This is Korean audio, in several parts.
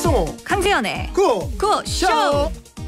박성호 강지연의 구구쇼.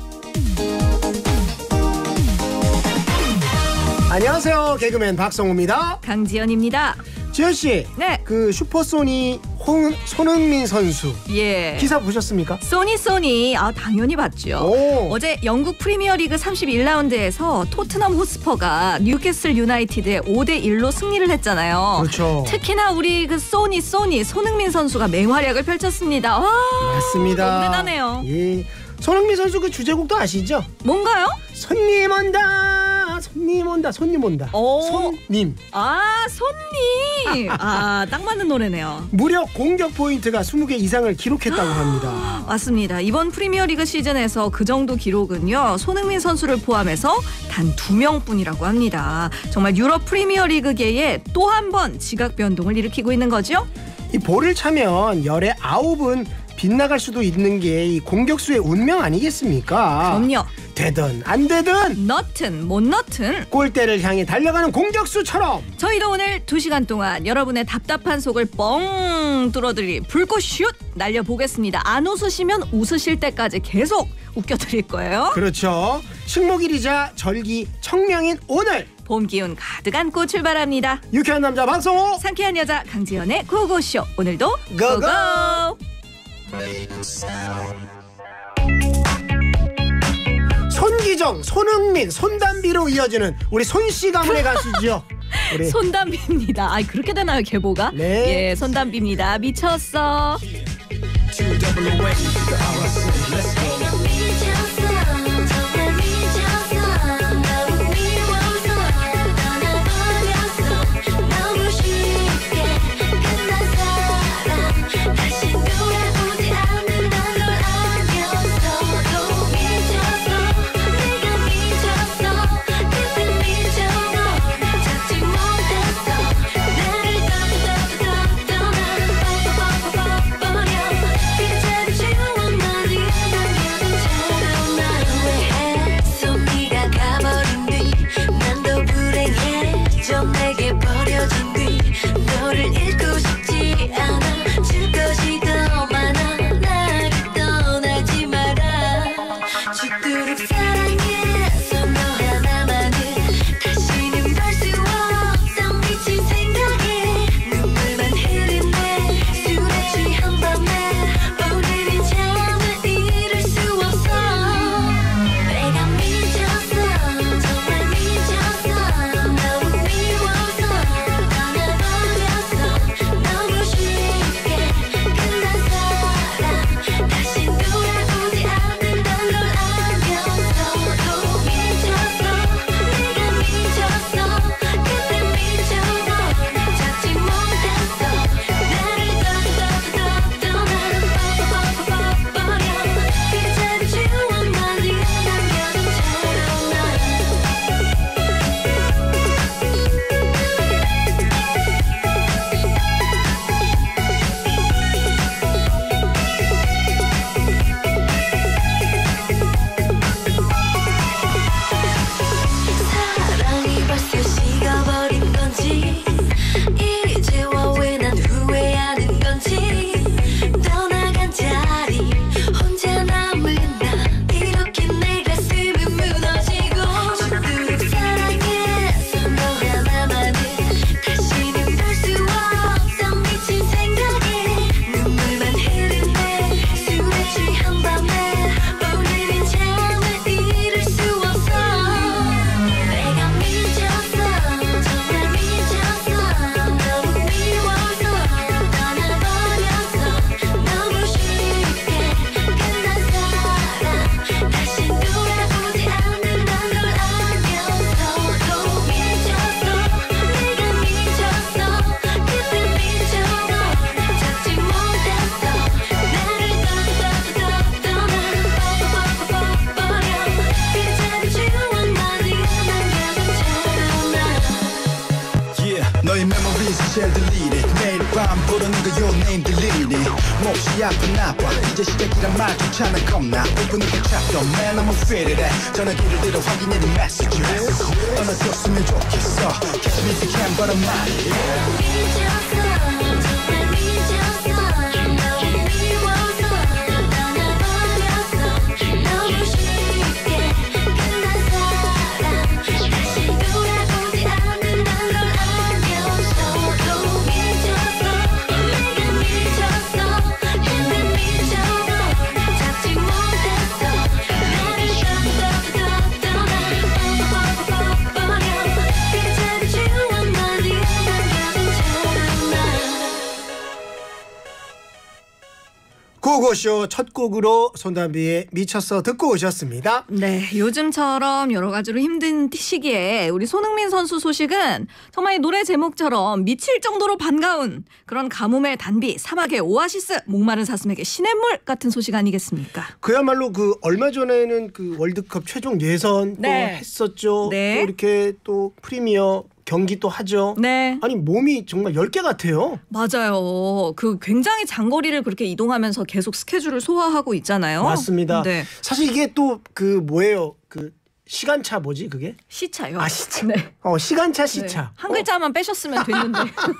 안녕하세요, 개그맨 박성호입니다. 강지연입니다. 지연씨, 네. 그 슈퍼소니 손흥민 선수 예. 기사 보셨습니까? 소니 당연히 봤죠. 오. 어제 영국 프리미어리그 31라운드에서 토트넘 호스퍼가 뉴캐슬 유나이티드에 5대1로 승리를 했잖아요. 그렇죠. 특히나 우리 그 소니 손흥민 선수가 맹활약을 펼쳤습니다. 와, 맞습니다. 너무 대단해요. 예. 손흥민 선수 그 주제곡도 아시죠? 뭔가요? 손님 온다, 손님 온다, 손님 온다. 오. 손님. 아, 손님. 딱 맞는 노래네요. 무려 공격 포인트가 20개 이상을 기록했다고 합니다. 맞습니다. 이번 프리미어리그 시즌에서 그 정도 기록은요, 손흥민 선수를 포함해서 단 2명뿐이라고 합니다. 정말 유럽 프리미어리그계에 또 한 번 지각 변동을 일으키고 있는 거죠. 이 볼을 차면 열의 9은 빗나갈 수도 있는 게 이 공격수의 운명 아니겠습니까? 그럼요. 되든 안 되든 넣든 못 넣든 골대를 향해 달려가는 공격수처럼 저희도 오늘 2시간 동안 여러분의 답답한 속을 뻥 뚫어드릴 불꽃슛 날려보겠습니다. 안 웃으시면 웃으실 때까지 계속 웃겨드릴 거예요. 그렇죠. 식목일이자 절기 청명인 오늘 봄 기운 가득 안고 출발합니다. 유쾌한 남자 박성호, 상쾌한 여자 강지연의 고고쇼. 오늘도 고고! 손기정, 손흥민, 손담비로 이어지는 우리 손씨 가문의 가수죠. 우리 손담비입니다. 그렇게 되나요, 계보가? 네. 예, 손담비입니다. 미쳤어. 잘 들리네. 매일 밤 부르는 거 your name 들리네. 몹시 아픈 아파 이제 시작이란 말조차 난 겁나 오픈을 꽂혔던 man I'm afraid of that. 전화기를 들어 확인해 네 messages 떠나줬으면 좋겠어. Catch me if you can but I'm not here. 구호고쇼 첫 곡으로 손담비의 미쳤어 듣고 오셨습니다. 네, 요즘처럼 여러 가지로 힘든 시기에 우리 손흥민 선수 소식은 정말 노래 제목처럼 미칠 정도로 반가운 그런 가뭄의 단비, 사막의 오아시스, 목마른 사슴에게 신의 물 같은 소식 아니겠습니까? 그야말로 그 얼마 전에는 그 월드컵 최종 예선 또 했었죠. 네. 또 이렇게 또 프리미어 경기 또 하죠. 네. 아니 몸이 정말 10개 같아요. 맞아요. 그 굉장히 장거리를 그렇게 이동하면서 계속 스케줄을 소화하고 있잖아요. 맞습니다. 네. 사실 이게 또 그 뭐예요? 그 시간차 뭐지 그게? 시차요. 아 시차. 네. 시간차 시차. 네. 한 글자만 빼셨으면 됐는데.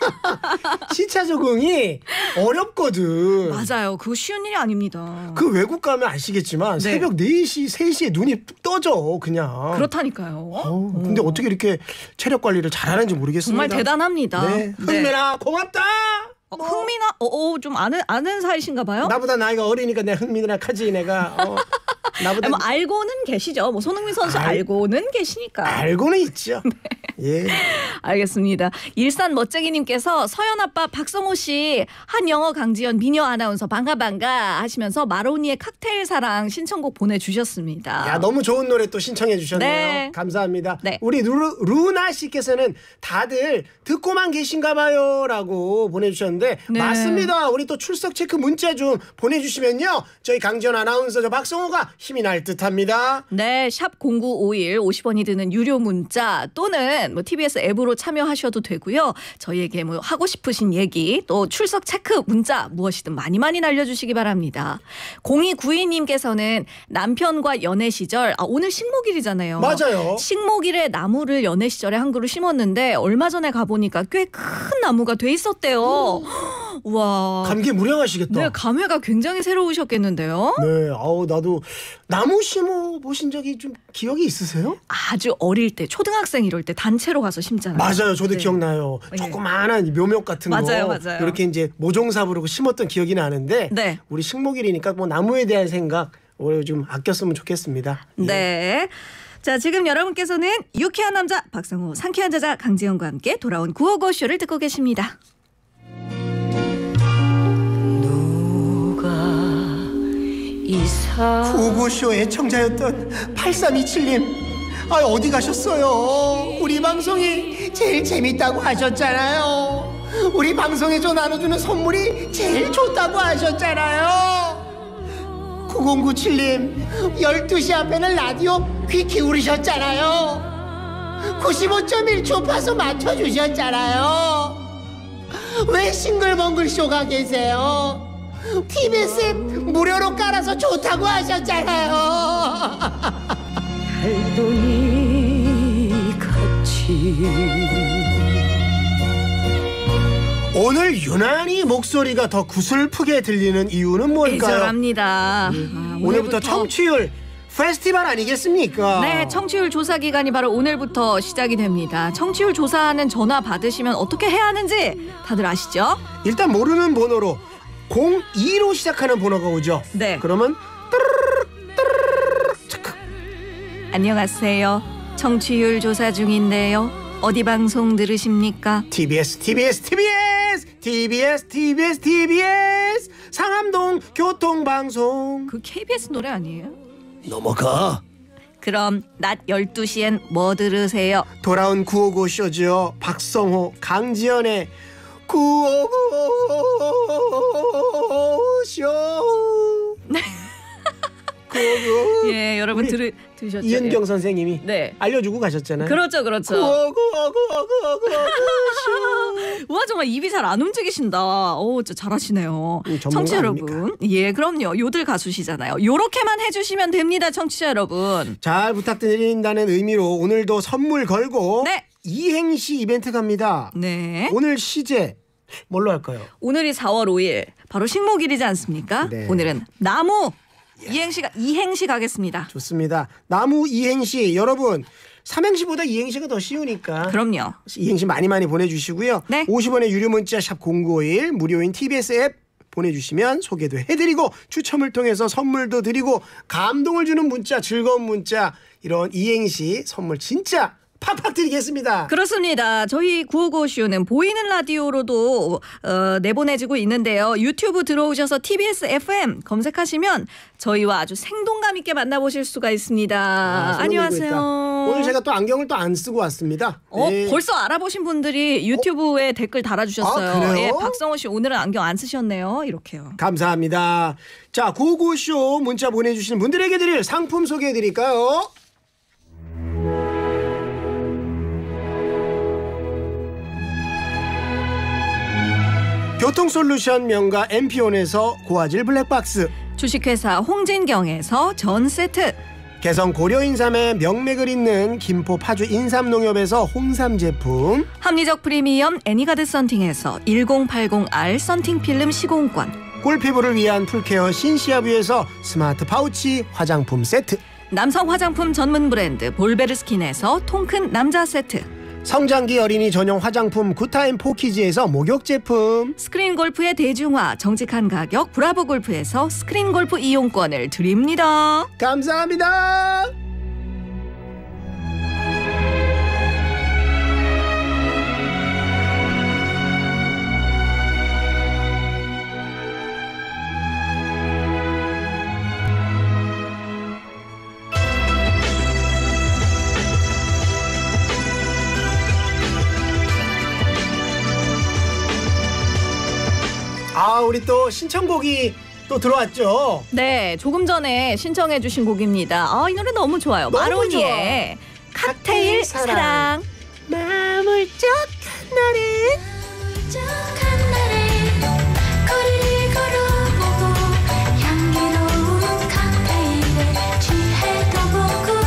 시차 적응이 어렵거든. 맞아요. 그거 쉬운 일이 아닙니다. 그 외국 가면 아시겠지만 네. 새벽 4시, 3시에 눈이 뚝 떠져 그냥. 그렇다니까요. 근데 어떻게 이렇게 체력 관리를 잘하는지 모르겠습니다. 정말 대단합니다. 네. 흥민아 고맙다. 흥민아, 좀 아는 사이신가 봐요. 나보다 나이가 어리니까 내가 흥민이라 하지 내가. 나보다 뭐 알고는 계시죠. 뭐 손흥민 선수 알고는 계시니까. 알고는 있죠. 예. 알겠습니다. 일산 멋쟁이님께서 서연 아빠 박성호 씨, 한 영어 강지연 미녀 아나운서 반가 하시면서 마로니의 칵테일 사랑 신청곡 보내주셨습니다. 야 너무 좋은 노래 또 신청해 주셨네요. 네. 감사합니다. 네. 우리 루나 씨께서는 다들 듣고만 계신가 봐요라고 보내주셨는데 네. 맞습니다. 우리 또 출석 체크 문자 좀 보내주시면요 저희 강지연 아나운서 저 박성호가 힘이 날 듯합니다. 네, 샵 0951 50원이 드는 유료 문자 또는 뭐 TBS 앱으로 참여하셔도 되고요. 저희에게 뭐 하고 싶으신 얘기 또 출석 체크 문자 무엇이든 많이 날려주시기 바랍니다. 0292님께서는 남편과 연애 시절 오늘 식목일이잖아요. 맞아요. 식목일에 나무를 연애 시절에 한 그루 심었는데 얼마 전에 가보니까 꽤 큰 나무가 돼 있었대요. 와. 감기에 무량하시겠다. 네, 감회가 굉장히 새로우셨겠는데요. 네, 나도 나무 심어 보신 적이 좀 기억이 있으세요? 아주 어릴 때 초등학생 이럴 때 단체로 가서 심잖아요. 맞아요, 저도 네. 기억나요. 네. 조그마한 묘목 같은 맞아요, 거 맞아요. 이렇게 이제 모종사 부르고 심었던 기억이 나는데 네. 우리 식목일이니까 뭐 나무에 대한 생각 올해 좀 아꼈으면 좋겠습니다. 예. 네. 자, 지금 여러분께서는 유쾌한 남자 박성호, 상쾌한 저자 강지영과 함께 돌아온 955쇼를 듣고 계십니다. 구호쇼 애청자였던 8327님 어디 가셨어요? 우리 방송이 제일 재밌다고 하셨잖아요. 우리 방송에서 나눠주는 선물이 제일 좋다고 하셨잖아요. 9097님 12시 앞에는 라디오 귀 기울이셨잖아요. 95.1 주파수 맞춰주셨잖아요. 왜 싱글벙글 쇼가 계세요? TBS 앱 무료로 깔아서 좋다고 하셨잖아요. 달동이 같이 오늘 유난히 목소리가 더 구슬프게 들리는 이유는 뭘까요? 애절합니다. 오늘부터 청취율 페스티벌 아니겠습니까? 네, 청취율 조사 기간이 바로 오늘부터 시작이 됩니다. 청취율 조사하는 전화 받으시면 어떻게 해야 하는지 다들 아시죠? 일단 모르는 번호로 02로 시작하는 번호가 오죠. 네. 그러면 안녕하세요. 청취율 조사 중인데요. 어디 방송 들으십니까? TBS 상암동 교통방송. 그 KBS 노래 아니에요? 넘어가. 그럼 낮 12시엔 뭐 들으세요? 돌아온 955 쇼죠. 박성호, 강지연의 955 쇼. 955. 예, 여러분 우리 들으셨죠? 이은경 예. 선생님이 네. 알려주고 가셨잖아요. 그렇죠. 955 와, 정말 입이 잘 안 움직이신다. 오, 진짜 잘하시네요. 전문가 청취자 아닙니까? 여러분. 예, 그럼요. 요들 가수시잖아요. 요렇게만 해주시면 됩니다. 청취자 여러분. 잘 부탁드린다는 의미로 오늘도 선물 걸고 네. 이행시 이벤트 갑니다. 네. 오늘 시제 뭘로 할까요? 오늘이 4월 5일. 바로 식목일이지 않습니까? 네. 오늘은 나무 이행시 가겠습니다. 좋습니다. 나무 이행시 여러분 삼행시보다 이행시가 더 쉬우니까 그럼요. 이행시 많이 보내주시고요. 네. 50원의 유료 문자 샵 0951 무료인 TBS 앱 보내주시면 소개도 해드리고 추첨을 통해서 선물도 드리고 감동을 주는 문자 즐거운 문자 이런 이행시 선물 진짜 팍팍 드리겠습니다. 그렇습니다. 저희 9595쇼는 보이는 라디오로도 내보내지고 있는데요. 유튜브 들어오셔서 TBS FM 검색하시면 저희와 아주 생동감 있게 만나보실 수가 있습니다. 안녕하세요. 오늘 제가 또 안경을 또 안 쓰고 왔습니다. 네. 벌써 알아보신 분들이 유튜브에 댓글 달아주셨어요. 아, 그래요? 예, 박성호 씨 오늘은 안경 안 쓰셨네요. 이렇게요. 감사합니다. 자, 9595쇼 문자 보내주시는 분들에게 드릴 상품 소개해드릴까요? 교통솔루션 명가 엠피온에서 고화질 블랙박스, 주식회사 홍진경에서 전 세트, 개성 고려인삼의 명맥을 잇는 김포 파주 인삼농협에서 홍삼 제품, 합리적 프리미엄 애니가드 썬팅에서 1080R 썬팅 필름 시공권, 꿀피부를 위한 풀케어 신시아뷰에서 스마트 파우치 화장품 세트, 남성 화장품 전문 브랜드 볼베르스킨에서 통큰 남자 세트, 성장기 어린이 전용 화장품 구타임 포키즈에서 목욕 제품, 스크린 골프의 대중화 정직한 가격 브라보 골프에서 스크린 골프 이용권을 드립니다. 감사합니다. 우리 또 신청곡이 또 들어왔죠. 네, 조금 전에 신청해 주신 곡입니다. 이 노래 너무 좋아요. 너무 마로니의 칵테일 사랑. 마음을 쩍한 날에 거리를 걸어보고 향기로운 칵테일에 취해도 보고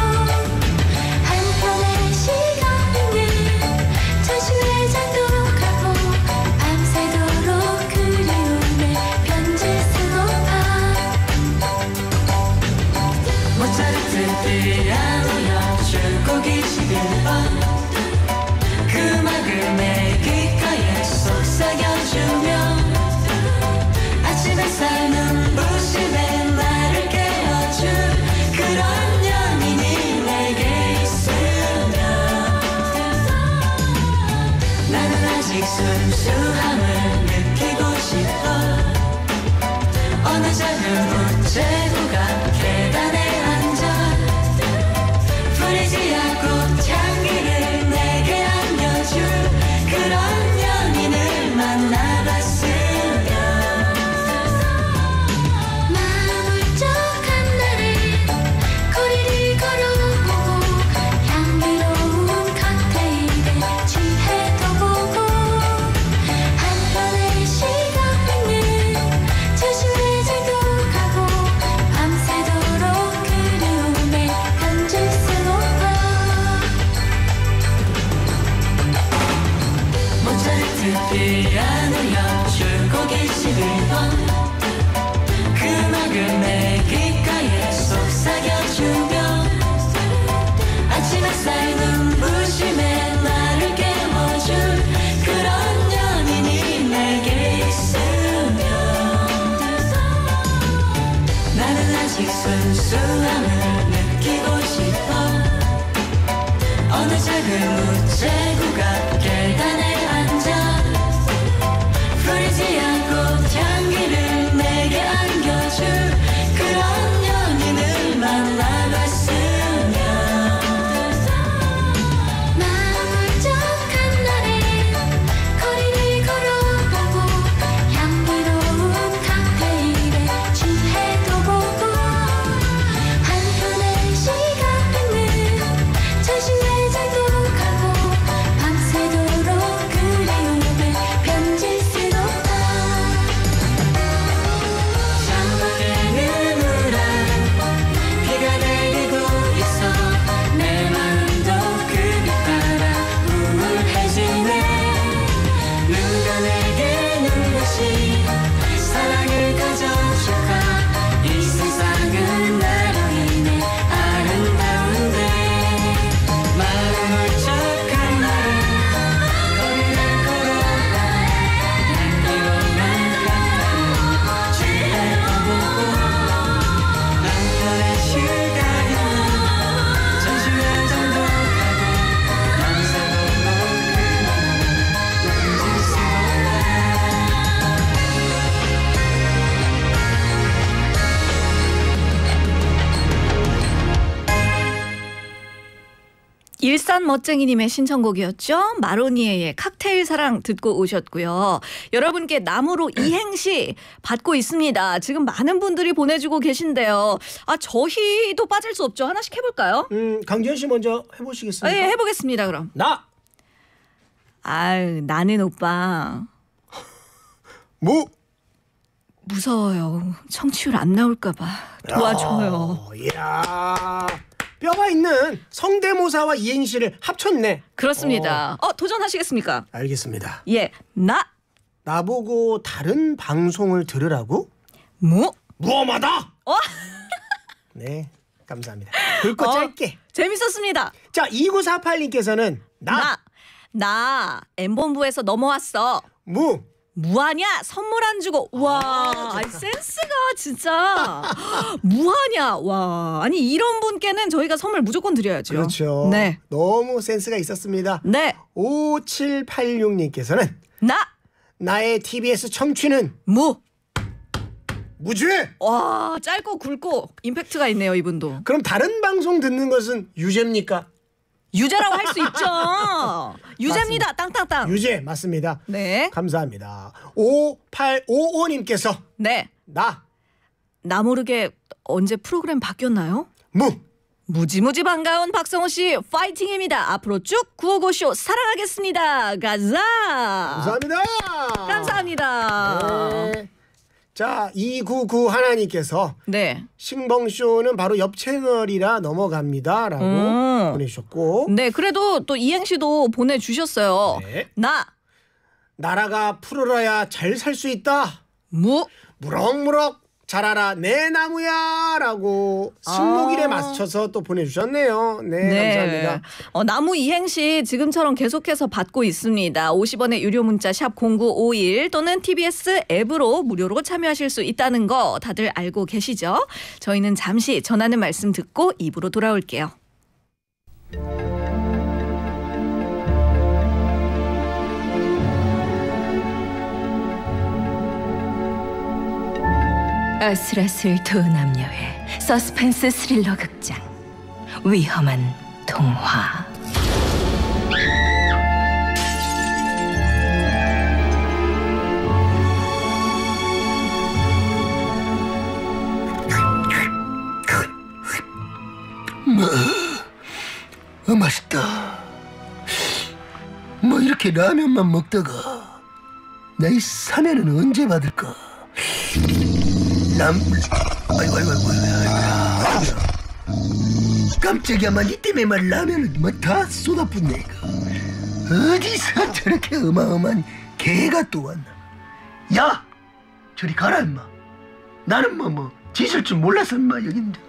한편의 시간은 자신의 장도 가고 밤새도록 그리움에 편지 쓰고파 모차르트 피아노 연주곡 21번 그 음악을 내 귓가에 속삭여주며 아침 햇살 눈부심에 나를 깨워줄 그런 연인이 내게 있으면 나는 아직 순수함을 느끼고 싶어 어느 작은 우체국가 계단에 앉아 프리지아 꽃향기를 내게 안겨줄 그런 연인을 만나봤으면 마음을 쩍한 날에 거리를 걸어보고 향기로운 칵테일에 취해도 보고 한편의 시간은 자신의 장도 가고 밤새도록 그리움에 편지 쓰고파 모차르트 피아노 연주곡 21번 그 음악을 내 귓가에 속삭여주며 아침 햇살 눈부심에 나를 깨워줄 그런 연인이 내게 있으면 나는 아직 순수함을 느끼고 싶어 어느 작은 우체국 앞 계단에 앉아 프리지아 꽃향기를 내게 안겨줄 그런 연인을 만나봤으면 마음을 쩍한 날에 거리를 걸어보고 향기로운 칵테일에 취해도 보고 한편의 시간은 자신의 장도 가고 밤새도록 일산 멋쟁이님의 신청곡이었죠. 마로니에의 칵테일 사랑 듣고 오셨고요. 여러분께 나무로 이행시 받고 있습니다. 지금 많은 분들이 보내주고 계신데요. 저희도 빠질 수 없죠. 하나씩 해볼까요? 강지현 씨 먼저 해보시겠습니까? 네, 해보겠습니다. 그럼. 나는 오빠 무서워요. 청취율 안 나올까봐 도와줘요. 이야, 뼈가 있는 성대모사와 이행시를 합쳤네. 그렇습니다. 도전하시겠습니까? 알겠습니다. 예, 나보고 다른 방송을 들으라고? 무엄하다. 네, 감사합니다. 굵고 짧게. 재밌었습니다. 자, 2948님께서는 나 M본부에서 넘어왔어. 무하냐? 선물 안 주고. 와, 센스가 진짜 무하냐? 와, 아니 이런 분께는 저희가 선물 무조건 드려야죠. 그렇죠. 네, 너무 센스가 있었습니다. 네. 5786님께서는 나의 TBS 청취는 무죄. 와, 짧고 굵고 임팩트가 있네요, 이분도. 그럼 다른 방송 듣는 것은 유죄입니까? 유죄라고 할 수 있죠. 유죄입니다. 땅땅땅. 유죄 맞습니다. 네. 감사합니다. 5855님께서 네. 나 모르게 언제 프로그램 바뀌었나요? 무지무지 반가운 박성호 씨 파이팅입니다. 앞으로 쭉 955쇼 사랑하겠습니다. 가자. 감사합니다. 네. 자, 299 하나님께서 네. 싱벙쇼는 바로 옆 채널이라 넘어갑니다 라고 보내주셨고, 네, 그래도 또 이행시도 보내주셨어요. 네. 나라가 푸르러야 잘 살 수 있다. 무럭무럭 자라라 내 나무야 라고 식목일에 맞춰서 또 보내주셨네요. 네, 감사합니다. 나무 이행시 지금처럼 계속해서 받고 있습니다. 50원의 유료 문자 샵 0951 또는 TBS 앱으로 무료로 참여하실 수 있다는 거 다들 알고 계시죠? 저희는 잠시 전하는 말씀 듣고 입으로 돌아올게요. 아슬아슬 두 남녀의 서스펜스 스릴러 극장 위험한 동화. 맛있다. 이렇게 라면만 먹다가 나이 사면은 언제 받을까? 아이고. 깜짝이야, 니 때문에 라면을 다 쏟아붓네. 이거 어디서 저렇게 어마어마한 개가 또 왔나? 야, 저리 가라 임마. 나는 짖을 줄 몰라서 임마 여기 있는데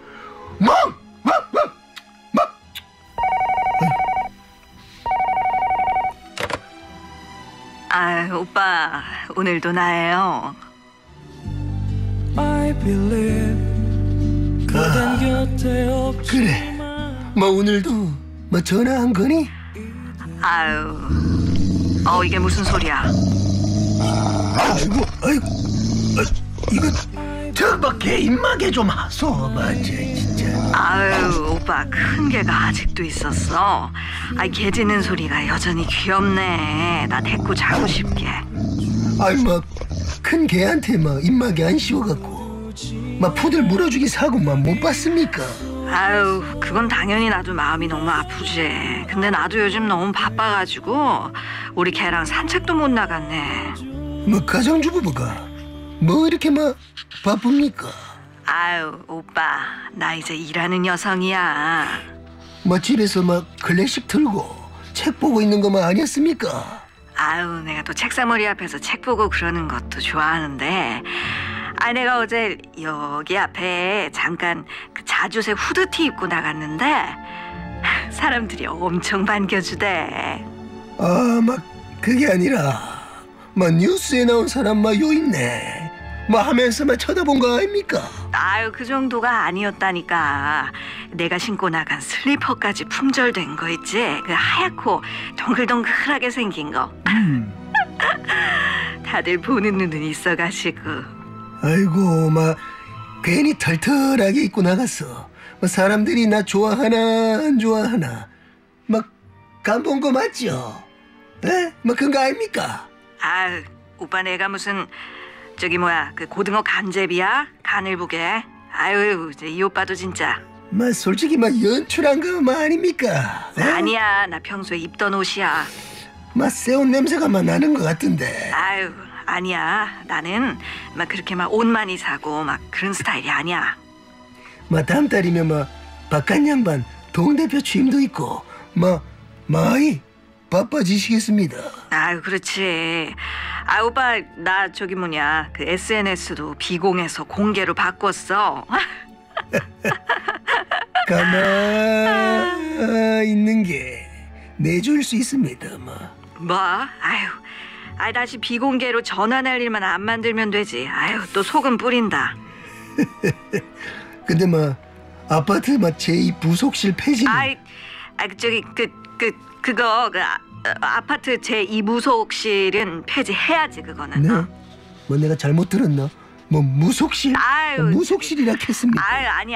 오빠 오늘도 나예요. 그래, 오늘도 전화 한 거니? 이게 무슨 소리야? 아이고, 이거 개 입마개 좀 하소. 맞지 진짜. 오빠 큰 개가 아직도 있었어. 개 짖는 소리가 여전히 귀엽네. 나 데리고 자고 싶게. 큰 개한테 입마개 안 씌워갖고 푸들 물어주기 사고 못 봤습니까? 그건 당연히 나도 마음이 너무 아프지. 근데 나도 요즘 너무 바빠가지고 우리 개랑 산책도 못 나갔네. 가정주부가 이렇게 바쁩니까? 오빠 나 이제 일하는 여성이야. 집에서 클래식 틀고 책 보고 있는 것만 아니었습니까? 내가 또 책상머리 앞에서 책 보고 그러는 것도 좋아하는데 내가 어제 여기 앞에 잠깐 그 자주색 후드티 입고 나갔는데 사람들이 엄청 반겨주대. 그게 아니라 뉴스에 나온 사람 요 있네 하면서 쳐다본 거 아닙니까? 그 정도가 아니었다니까. 내가 신고 나간 슬리퍼까지 품절된 거 있지? 그 하얗고 동글동글하게 생긴 거. 다들 보는 눈은 있어가지고. 아이고 괜히 털털하게 입고 나갔어. 사람들이 나 좋아하나 안 좋아하나 막 간본 거 맞죠? 에? 뭐 그런 거 아닙니까? 아유, 오빠 내가 무슨 저기 뭐야 그 고등어 간제비야? 간을 보게. 아유, 이 오빠도 진짜. 뭐 솔직히 막 연출한 거 뭐 아닙니까? 에? 아니야, 나 평소에 입던 옷이야. 막 새옷 냄새가 막 나는 것 같은데. 아유, 아니야. 나는 막 그렇게 막 옷 많이 사고 막 그런 스타일이 아니야. 막 다음 달이면 막 박한 양반 동대표 취임도 있고 막 많이 바빠지시겠습니다. 아유, 그렇지. 아, 오빠 나 저기 뭐냐 그 SNS도 비공해서 공개로 바꿨어. 가만 있는 게 내줄 수 있습니다. 뭐? 아유, 다시 비공개로 전환할 일만 안 만들면 되지. 아유, 또 소금 뿌린다. 근데 뭐 아파트 막 제2 부속실 폐지는 저기 그거 아파트 제2무속실은 폐지해야지 그거는. 네? 뭐 내가 잘못 들었나? 뭐 무속실? 아유, 무속실이라 했습니까? 아유, 아니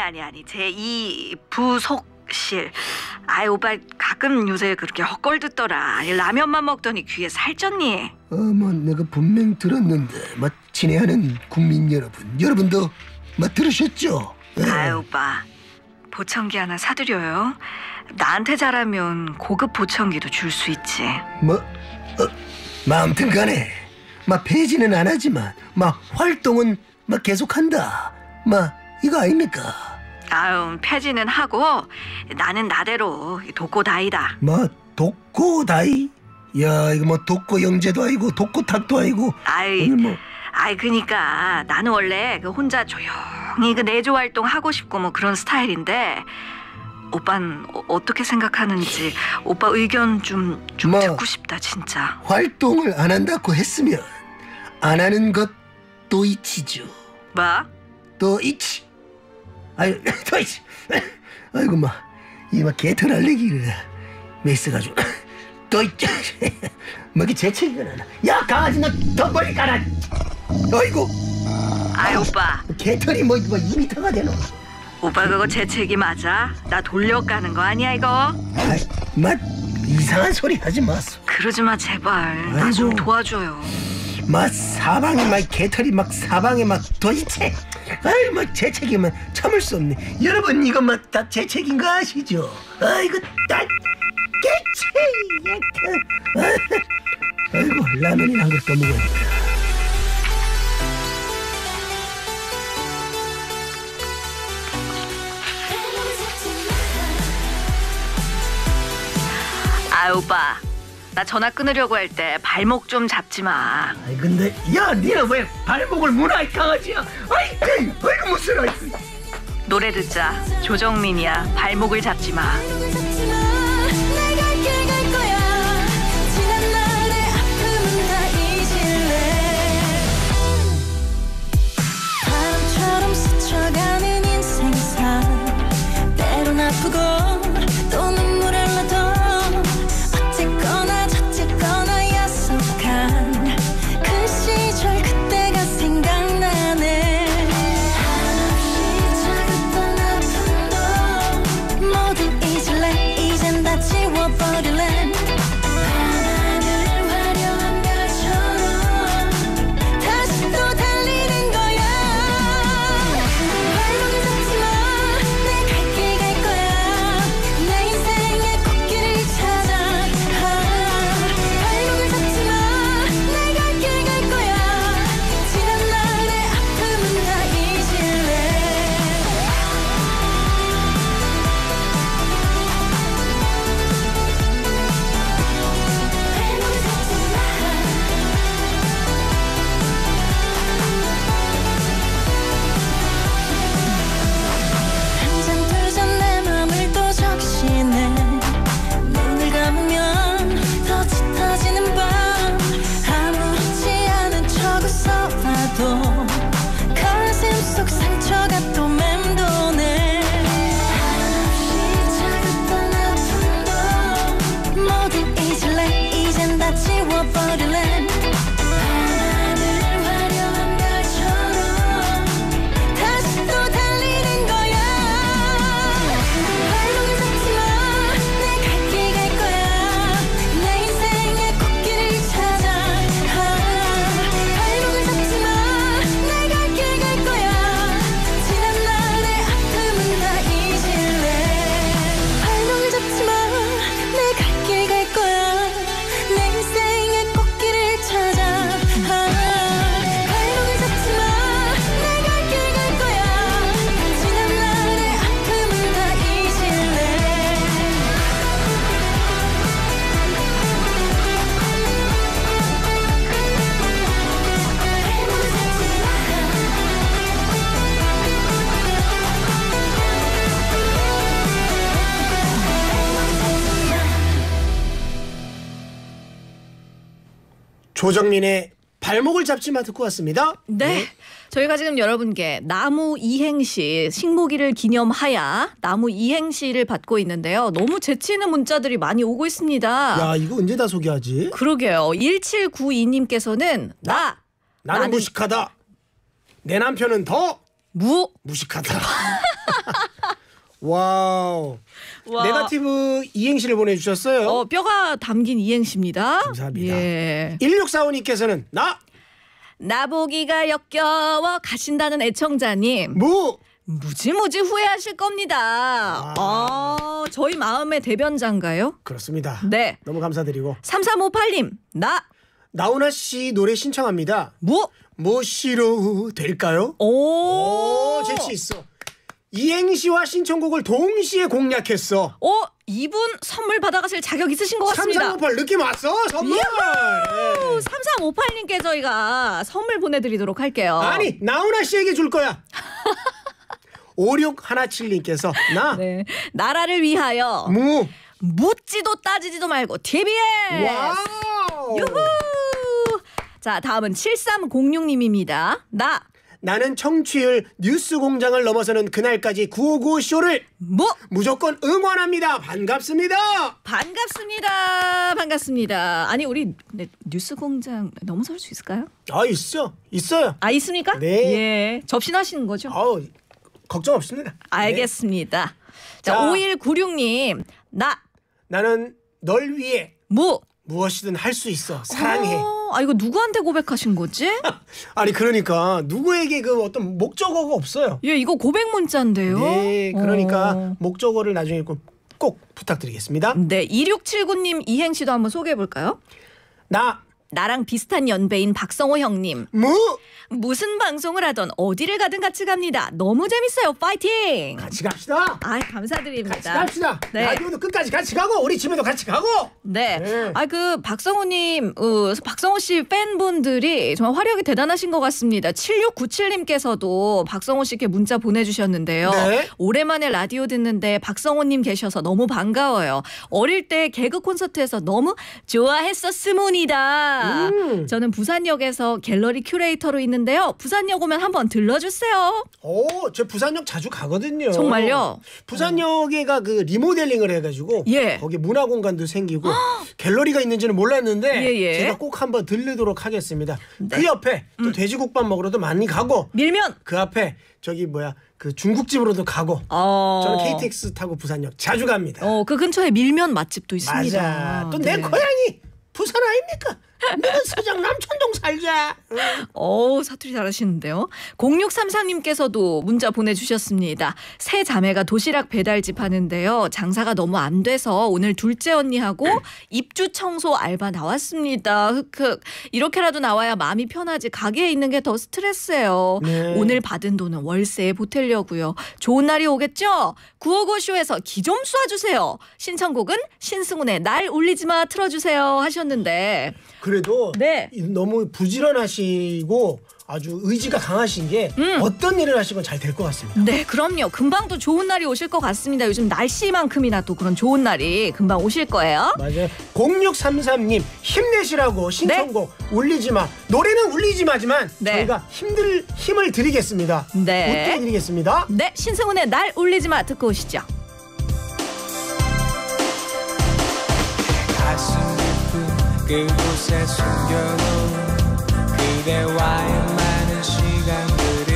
제2부속실. 아유, 오빠 가끔 요새 그렇게 헛걸 듣더라. 라면만 먹더니 귀에 살쪘니? 뭐 내가 분명 들었는데 막 친애하는 국민 여러분도 막 들으셨죠? 아유, 오빠 보청기 하나 사드려요. 나한테 잘하면 고급 보청기도 줄 수 있지. 뭐 아무튼 간에 막 폐지는 안 하지만 막 활동은 막 계속한다. 막 이거 아닙니까? 아유, 폐지는 하고 나는 나대로 독고다이다. 뭐 독고다이? 야, 이거 뭐 독고 영재도 아니고 독고탁도 아니고. 아이, 오늘 뭐 그니까 나는 원래 그 혼자 조용히 그 내조 활동 하고 싶고 뭐 그런 스타일인데 오빤 어떻게 생각하는지 오빠 의견 좀 뭐, 듣고 싶다 진짜. 활동을 안 한다고 했으면 안 하는 것도 이치죠. 뭐? 또 이치. 아유, 또 이치. 아이고 막 개털 알레기를 있어가지고 또 있지. 뭐 이게 재채기가 나나. 야, 강아지 너 더 멀리 가라. 어이구. 아이, 오빠 개털이 뭐 2m가 되노. 오빠 그거 재채기 맞아? 나 돌려가는 거 아니야 이거? 아이, 막 이상한 소리 하지 마소. 그러지 마 제발. 나 좀 아이고. 도와줘요. 막 사방에 막 개털이 막 사방에 막 도이체. 아이, 막 재채기만 참을 수 없네. 여러분 이거 막 다 재채기인 거 아시죠? 아이고 다 개채. 아이고 라면이나 한 그릇 더 먹어야겠다. 아, 오빠 나 전화 끊으려고 할 때 발목 좀 잡지 마. 아이 근데 야, 니는 왜 발목을 무나 이 강아지야? 아이고 무슨 아이고. 노래 듣자. 조정민이야. 발목을 잡지 마. 바람처럼 스쳐가는 인생사 때론 아프고 또 눈물을 흘려도 어쨌거나 저쨌거나 약속한 그 시절 그때가 생각나네. 한없이 작았던 아픔도 모두 잊을래. 이젠 다 지워버릴래. 밤하늘 화려한 별처럼 다시 또 달리는 거야. 발목을 잡지 마. 내 갈 길 갈 거야. 조정민의 발목을 잡지마 듣고 왔습니다. 네. 저희가 지금 여러분께 나무 이행시 식목일을 기념하여 나무 이행시를 받고 있는데요. 너무 재치 있는 문자들이 많이 오고 있습니다. 야, 이거 언제 다 소개하지? 그러게요. 1792님께서는 나는 무식하다. 내 남편은 더 무식하다. 와우. 와. 네거티브 이행시를 보내주셨어요. 뼈가 담긴 이행시입니다. 감사합니다. 예. 1645님께서는 나보기가 역겨워 가신다는 애청자님. 무지무지 후회하실 겁니다. 저희 마음의 대변자인가요? 그렇습니다. 네. 너무 감사드리고. 3358님. 나훈아 씨 노래 신청합니다. 뭐시로 될까요? 오, 재치 있어. 이행시와 신청곡을 동시에 공략했어. 이분 선물 받아가실 자격 있으신 것 같습니다. 3358 느낌 왔어? 선물. 3358님께 저희가 선물 보내드리도록 할게요. 아니, 나훈아 씨에게 줄 거야. 5617님께서 네. 나라를 위하여 묻지도 따지지도 말고 TBS. 와우. 유후. 자, 다음은 7306님입니다. 나는 청취율 뉴스 공장을 넘어서는 그날까지 959 쇼를 무조건 응원합니다. 반갑습니다. 반갑습니다. 아니, 우리 뉴스 공장 넘어설 수 있을까요? 있어요. 있습니까? 네. 예. 접신하시는 거죠? 걱정 없습니다. 알겠습니다. 네. 자, 5196님. 나는 널 위해 무엇이든 할 수 있어. 사랑해. 이거 누구한테 고백하신 거지? 아니, 그러니까 누구에게 그 어떤 목적어가 없어요. 예, 이거 고백 문자인데요. 네, 그러니까 목적어를 나중에 꼭 부탁드리겠습니다. 네, 2679님 이행시도 한번 소개해 볼까요? 나랑 비슷한 연배인 박성호 형님. 무슨 방송을 하던 어디를 가든 같이 갑니다. 너무 재밌어요. 파이팅. 같이 갑시다. 감사드립니다. 같이 갑시다. 네. 라디오도 끝까지 같이 가고 우리 집에도 같이 가고. 네. 그 박성호님, 박성호 씨 팬분들이 정말 화력이 대단하신 것 같습니다. 7697님께서도 박성호 씨께 문자 보내주셨는데요. 네. 오랜만에 라디오 듣는데 박성호님 계셔서 너무 반가워요. 어릴 때 개그 콘서트에서 너무 좋아했었습니다. 저는 부산역에서 갤러리 큐레이터로 있는데요. 부산역 오면 한번 들러주세요. 저 부산역 자주 가거든요. 정말요? 부산역에가 그 리모델링을 해가지고 거기 문화공간도 생기고 갤러리가 있는지는 몰랐는데 제가 꼭 한번 들르도록 하겠습니다. 그 옆에 또 돼지국밥 먹으러도 많이 가고 밀면 그 앞에 그 중국집으로도 가고 저는 KTX 타고 부산역 자주 갑니다. 그 근처에 밀면 맛집도 있습니다. 맞아. 또 내 고향이 부산 아닙니까? 너는 서장 남천동 살자. 사투리 잘하시는데요. 0633님께서도 문자 보내주셨습니다. 새 자매가 도시락 배달집 하는데요. 장사가 너무 안 돼서 오늘 둘째 언니하고 입주 청소 알바 나왔습니다. 흑흑. 이렇게라도 나와야 마음이 편하지 가게에 있는 게 더 스트레스예요. 네. 오늘 받은 돈은 월세에 보태려고요. 좋은 날이 오겠죠? 955쇼에서 기 좀 쏴주세요. 신청곡은 신승훈의 날 울리지 마 틀어주세요 하셨는데 그래도 너무 부지런하시고 아주 의지가 강하신 게 어떤 일을 하시건 잘 될 것 같습니다. 네, 그럼요. 금방 또 좋은 날이 오실 것 같습니다. 요즘 날씨만큼이나 또 그런 좋은 날이 금방 오실 거예요. 맞아요. 0633님 힘내시라고 신청곡 울리지 마. 노래는 울리지 마지만 저희가 힘을 드리겠습니다. 웃게 드리겠습니다. 네, 신승훈의 날 울리지 마 듣고 오시죠. 그곳에 숨겨놓은 그대와의 많은 시간들이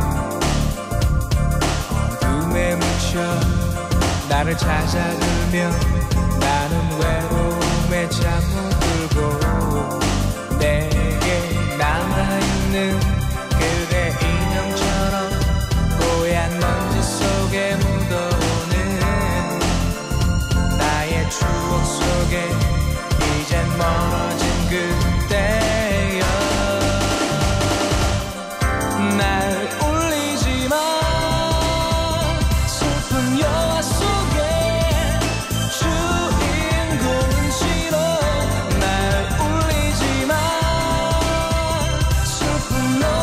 어둠에 묻혀 나를 찾아들며 나는 외로움에 잠못 들고 내게 남아있는 그대 인형처럼 뽀얀 먼지 속에 묻어오는 나의 추억 속에 이젠 멀어진 그때여 날 울리지 마 슬픈 영화 속에 주인공은 싫어 날 울리지 마 슬픈 너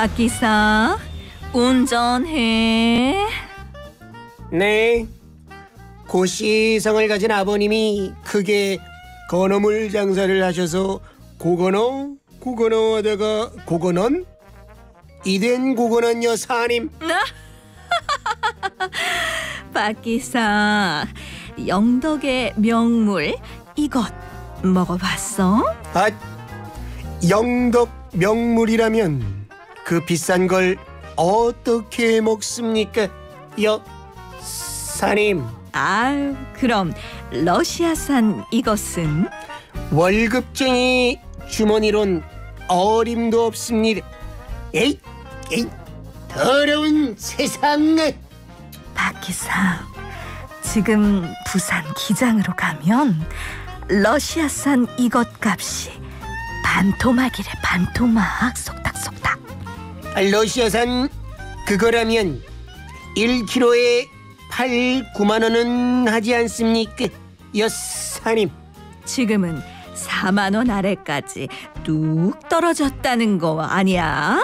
박기사, 운전해. 네. 고시성을 가진 아버님이 크게 건어물 장사를 하셔서 고건어 하다가 고건원? 이된 고건원 여사님. 박기사, 영덕의 명물 이것 먹어봤어? 아, 영덕 명물이라면 그 비싼 걸 어떻게 먹습니까, 여사님? 아유, 그럼 러시아산 이것은? 월급쟁이 주머니론 어림도 없습니다. 에이, 더러운 세상. 박기사, 지금 부산 기장으로 가면 러시아산 이것 값이 반토막이래. 반토막. 속닥속닥. 러시아산 그거라면 1kg에 8, 9만 원은 하지 않습니까, 여사님? 지금은 4만 원 아래까지 뚝 떨어졌다는 거 아니야?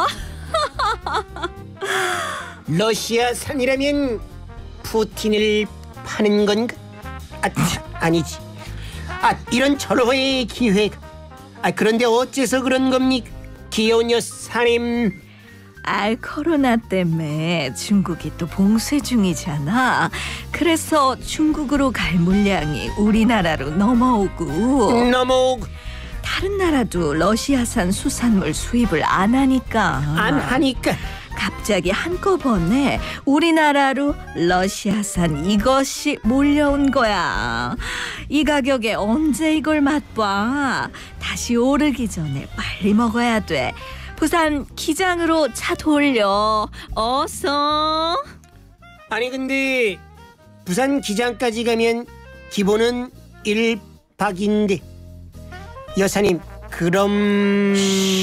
러시아산이라면 푸틴을 파는 건가? 아니지. 이런 절호의 기회가. 그런데 어째서 그런 겁니까, 귀여운 여사님? 코로나 때문에 중국이 또 봉쇄 중이잖아. 그래서 중국으로 갈 물량이 우리나라로 넘어오고 다른 나라도 러시아산 수산물 수입을 안 하니까 갑자기 한꺼번에 우리나라로 러시아산 이것이 몰려온 거야. 이 가격에 언제 이걸 맛봐. 다시 오르기 전에 빨리 먹어야 돼. 부산 기장으로 차 돌려. 어서. 아니 근데 부산 기장까지 가면 기본은 1박인데 여사님 그럼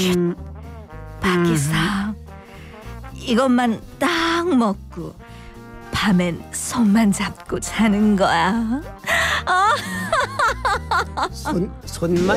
박기사, 이것만 딱 먹고 밤엔 손만 잡고 자는 거야. 손만?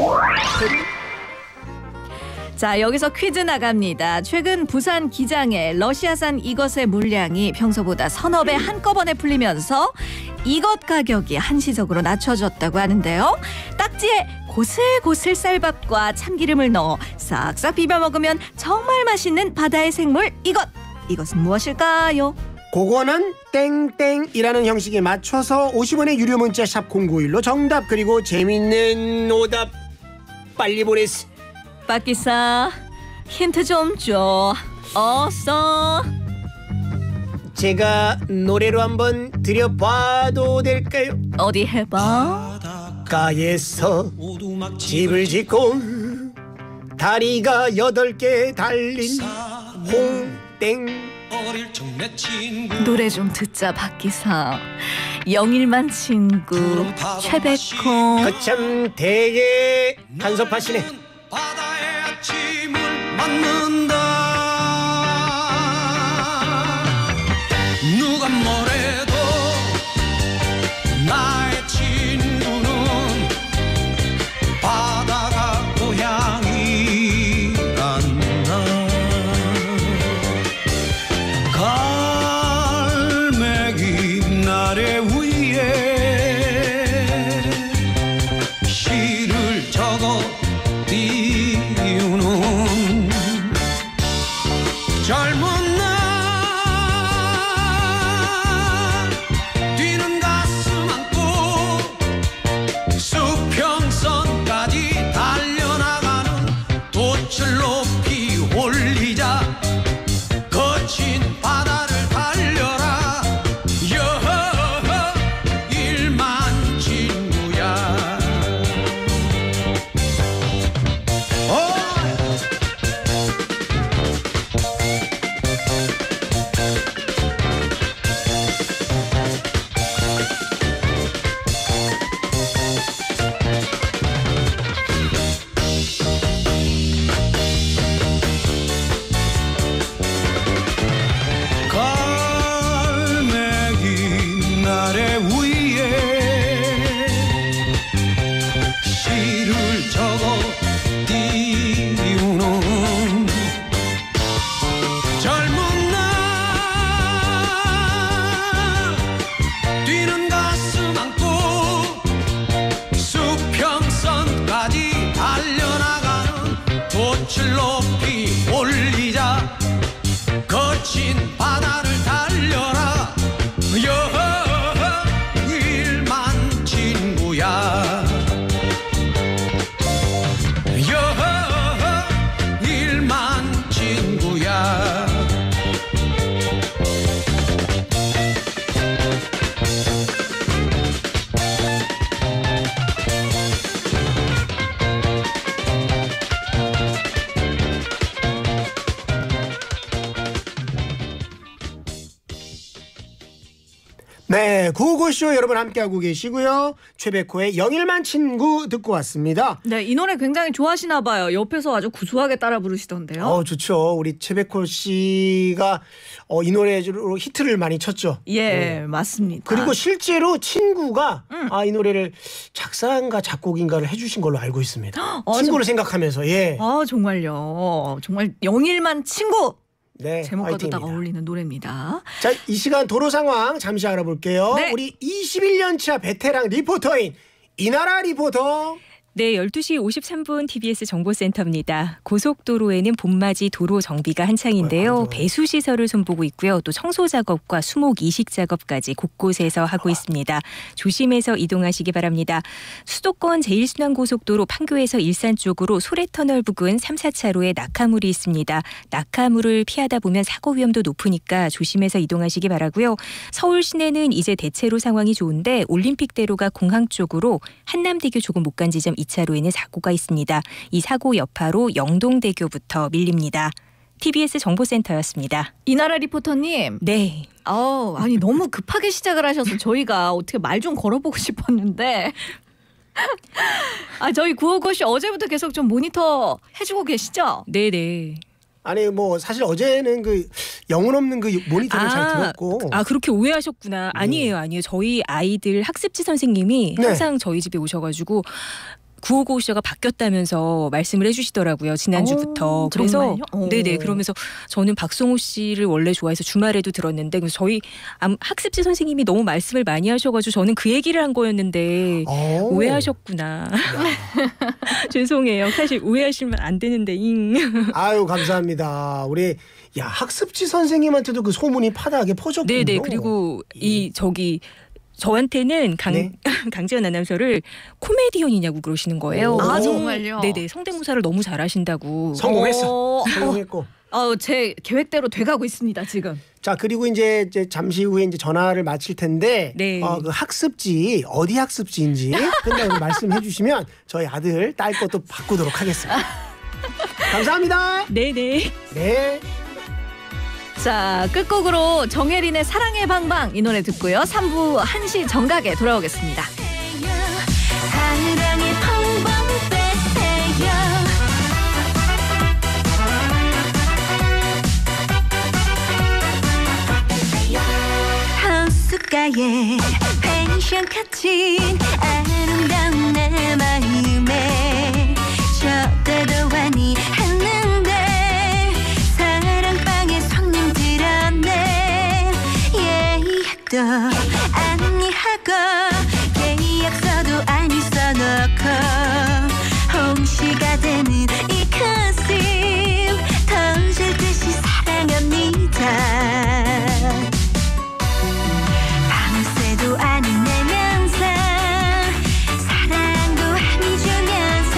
자, 여기서 퀴즈 나갑니다. 최근 부산 기장에 러시아산 이것의 물량이 평소보다 서너 배 한꺼번에 풀리면서 이것 가격이 한시적으로 낮춰졌다고 하는데요. 딱지에 고슬고슬 쌀밥과 참기름을 넣어 싹싹 비벼 먹으면 정말 맛있는 바다의 생물 이것. 이것은 무엇일까요? 그거는 땡땡이라는 형식에 맞춰서 50원의 유료 문자 샵 091로 정답 그리고 재밌는 오답 빨리 보내세요. 박기사, 힌트 좀 줘. 어서. 제가 노래로 한번 드려봐도 될까요? 어디 해봐. 바닷가에서 집을 짓고 다리가 8개 달린 홍땡. 노래 좀 듣자, 박기사. 영일만 친구 최백호. 거참 되게 간섭하시네. 바다의 아침을 맞는다. 누가 뭐래도 나의 친구는 바다가 고향이란다. 갈매기 나래 위에 시를 적어 띄우는 꽃을 높이 올리자 거친 바다를 달려라 일만 친구야 일만 친구야 네, 구호고쇼 여러분 함께하고 계시고요. 최백호의 영일만 친구 듣고 왔습니다. 네, 이 노래 굉장히 좋아하시나 봐요. 옆에서 아주 구수하게 따라 부르시던데요. 좋죠. 우리 최백호 씨가 이 노래로 히트를 많이 쳤죠. 예, 맞습니다. 그리고 실제로 친구가 이 노래를 작사인가 작곡인가를 해주신 걸로 알고 있습니다. 친구를 생각하면서 예. 정말요. 정말 영일만 친구. 네, 제목과도 딱 화이팅입니다. 어울리는 노래입니다. 자, 이 시간 도로 상황 잠시 알아볼게요. 네. 우리 21년차 베테랑 리포터인 이나라 리포터. 네, 12시 53분 TBS 정보센터입니다. 고속도로에는 봄맞이 도로 정비가 한창인데요. 배수 시설을 손보고 있고요. 또 청소 작업과 수목 이식 작업까지 곳곳에서 하고 있습니다. 조심해서 이동하시기 바랍니다. 수도권 제1순환고속도로 판교에서 일산 쪽으로 소래터널 부근 3, 4차로에 낙하물이 있습니다. 낙하물을 피하다 보면 사고 위험도 높으니까 조심해서 이동하시기 바라고요. 서울 시내는 이제 대체로 상황이 좋은데 올림픽대로가 공항 쪽으로 한남대교 조금 못 간 지점 2차로에는 사고가 있습니다. 이 사고 여파로 영동대교부터 밀립니다. TBS 정보센터였습니다. 이나라 리포터님. 네. 아니 너무 급하게 시작을 하셔서 저희가 어떻게 말 좀 걸어보고 싶었는데 저희 구호고시 어제부터 계속 좀 모니터 해주고 계시죠? 네네. 아니 뭐 사실 어제는 그 영혼 없는 그 모니터를 잘 들었고. 그렇게 오해하셨구나. 아니에요. 저희 아이들 학습지 선생님이 네. 항상 저희 집에 오셔가지고 구호고쇼가 바뀌었다면서 말씀을 해주시더라고요. 지난주부터. 그래서 정말요? 네네. 그러면서 저는 박성호 씨를 원래 좋아해서 주말에도 들었는데 그래서 저희 학습지 선생님이 너무 말씀을 많이 하셔가지고 저는 그 얘기를 한 거였는데 오해하셨구나. 죄송해요. 사실 오해하시면 안 되는데. 아유 감사합니다. 우리 학습지 선생님한테도 그 소문이 파다하게 퍼졌군요. 네네. 그리고 저한테는 강지연 아나운서를 코미디언이냐고 그러시는 거예요. 정말요? 네네. 성대모사를 너무 잘하신다고. 성공했고. 제 계획대로 돼가고 있습니다 지금. 자, 그리고 이제 잠시 후에 이제 전화를 마칠 텐데 네. 그 학습지 어디 학습지인지 끝나고 말씀해 주시면 저희 아들 딸 것도 바꾸도록 하겠습니다. 감사합니다. 네네. 네. 자, 끝곡으로 정혜린의 사랑의 방방 이 노래 듣고요. 3부 1시 정각에 돌아오겠습니다. 사랑의 방방 빼요 하우스가에 펜션 갇힌 아름다운 내 마음에 저때도 아니 했는데 사랑방에 손님 들었네 예약도 아니 하고 계약서도 아니 써놓고 홍시가 되는 이 가슴 터질 듯이 사랑합니다 밤새도 아니 내면서 사랑도 아니 주면서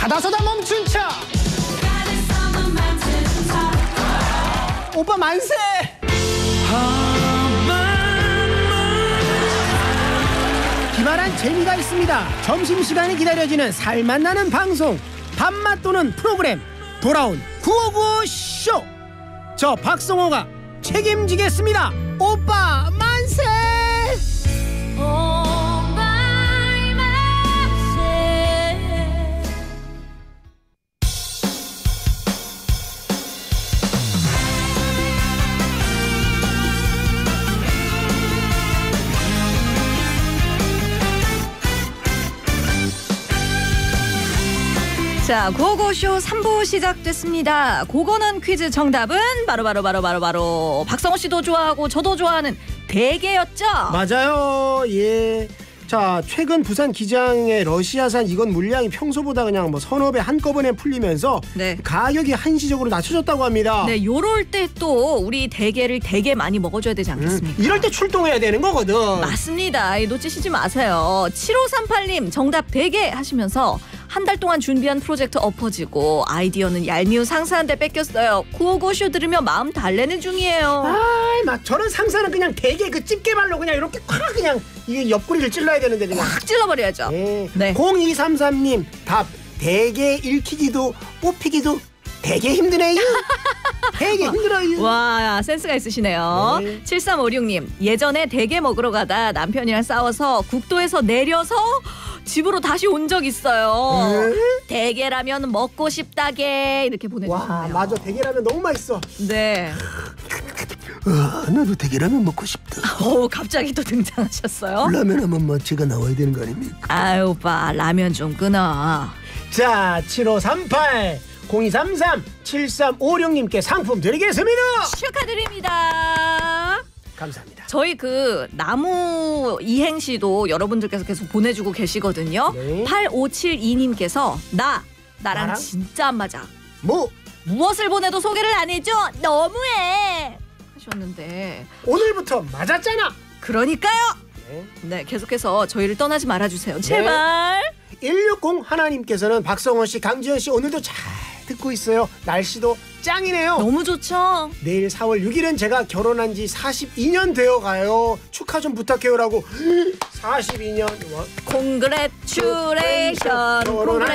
가다서다 멈춘 차. 오빠 만세. 기발한 재미가 있습니다. 점심시간에 기다려지는 살맛 나는 방송, 밥맛 도는 프로그램, 돌아온 955쇼. 저 박성호가 책임지겠습니다. 오빠 만세. 자, 고고쇼 3부 시작됐습니다. 고고는 퀴즈 정답은 바로 박성호 씨도 좋아하고 저도 좋아하는 대게였죠? 맞아요. 예. 자, 최근 부산 기장의 러시아산 이건 물량이 평소보다 그냥 뭐 서너 배 한꺼번에 풀리면서 네. 가격이 한시적으로 낮춰졌다고 합니다. 네, 요럴 때 또 우리 대게를 되게 많이 먹어줘야 되지 않겠습니까? 이럴 때 출동해야 되는 거거든. 맞습니다. 놓치시지 마세요. 7538님 정답 대게 하시면서 한 달 동안 준비한 프로젝트 엎어지고 아이디어는 얄미운 상사한테 뺏겼어요. 955쇼 들으며 마음 달래는 중이에요. 막 저런 상사는 그냥 대게 그 집게발로 그냥 이렇게 콱 그냥 이게 옆구리를 찔러야 되는데 그냥 확 찔러버려야죠. 네. 네. 0233님 답 대게 읽히기도 뽑히기도 되게 힘드네요. 되게 힘들어요. 와, 센스가 있으시네요. 네. 7356님 예전에 대게 먹으러 가다 남편이랑 싸워서 국도에서 내려서 집으로 다시 온 적 있어요. 대게라면 먹고 싶다게 이렇게 보내주셨네요. 와, 맞아. 대게라면 너무 맛있어. 네. 나도 대게라면 먹고 싶다. 갑자기 또 등장하셨어요. 라면 한번 맛제가 나와야 되는 거 아닙니까? 아유, 오빠 라면 좀 끊어. 자, 7538 0233 7356님께 상품 드리겠습니다. 축하드립니다. 감사합니다. 저희 그 나무 이행시도 여러분들께서 계속 보내주고 계시거든요. 네. 8572님께서 나랑 진짜 안 맞아. 무엇을 보내도 소개를 안 해줘. 너무해 하셨는데 오늘부터 맞았잖아. 그러니까요. 네, 계속해서 저희를 떠나지 말아주세요. 제발. 160 하나님께서는 박성원 씨, 강지현 씨 오늘도 잘 듣고 있어요. 날씨도 짱이네요. 너무 좋죠. 내일 4월 6일은 제가 결혼한 지 42년 되어가요. 축하 좀 부탁해요라고. 42년. Congratulation,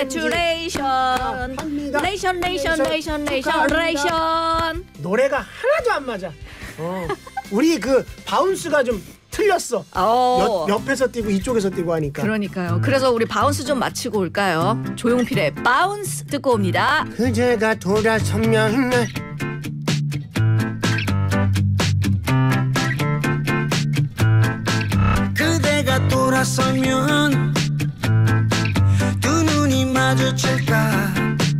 Congratulation. 노래가 하나도 안 맞아. 우리 그 바운스가 좀 틀렸어. 옆에서 뛰고 이쪽에서 뛰고 하니까. 그러니까요. 그래서 우리 바운스 좀 마치고 올까요? 조용필의 바운스 듣고 옵니다. 그제가 돌아서면 그대가 돌아서면 두 눈이 마주칠까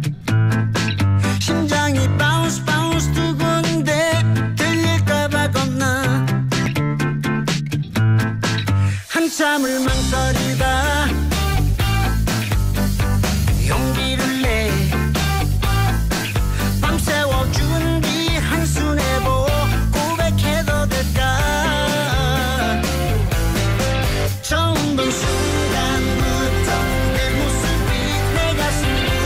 심장이 바운스 바운스 두근데 들릴까봐 겁나 한참을 망설이다 용기를 내 밤새워 준비 한수 내보 고백해도 될까 처음 본 순간부터 내 모습이 내 가슴이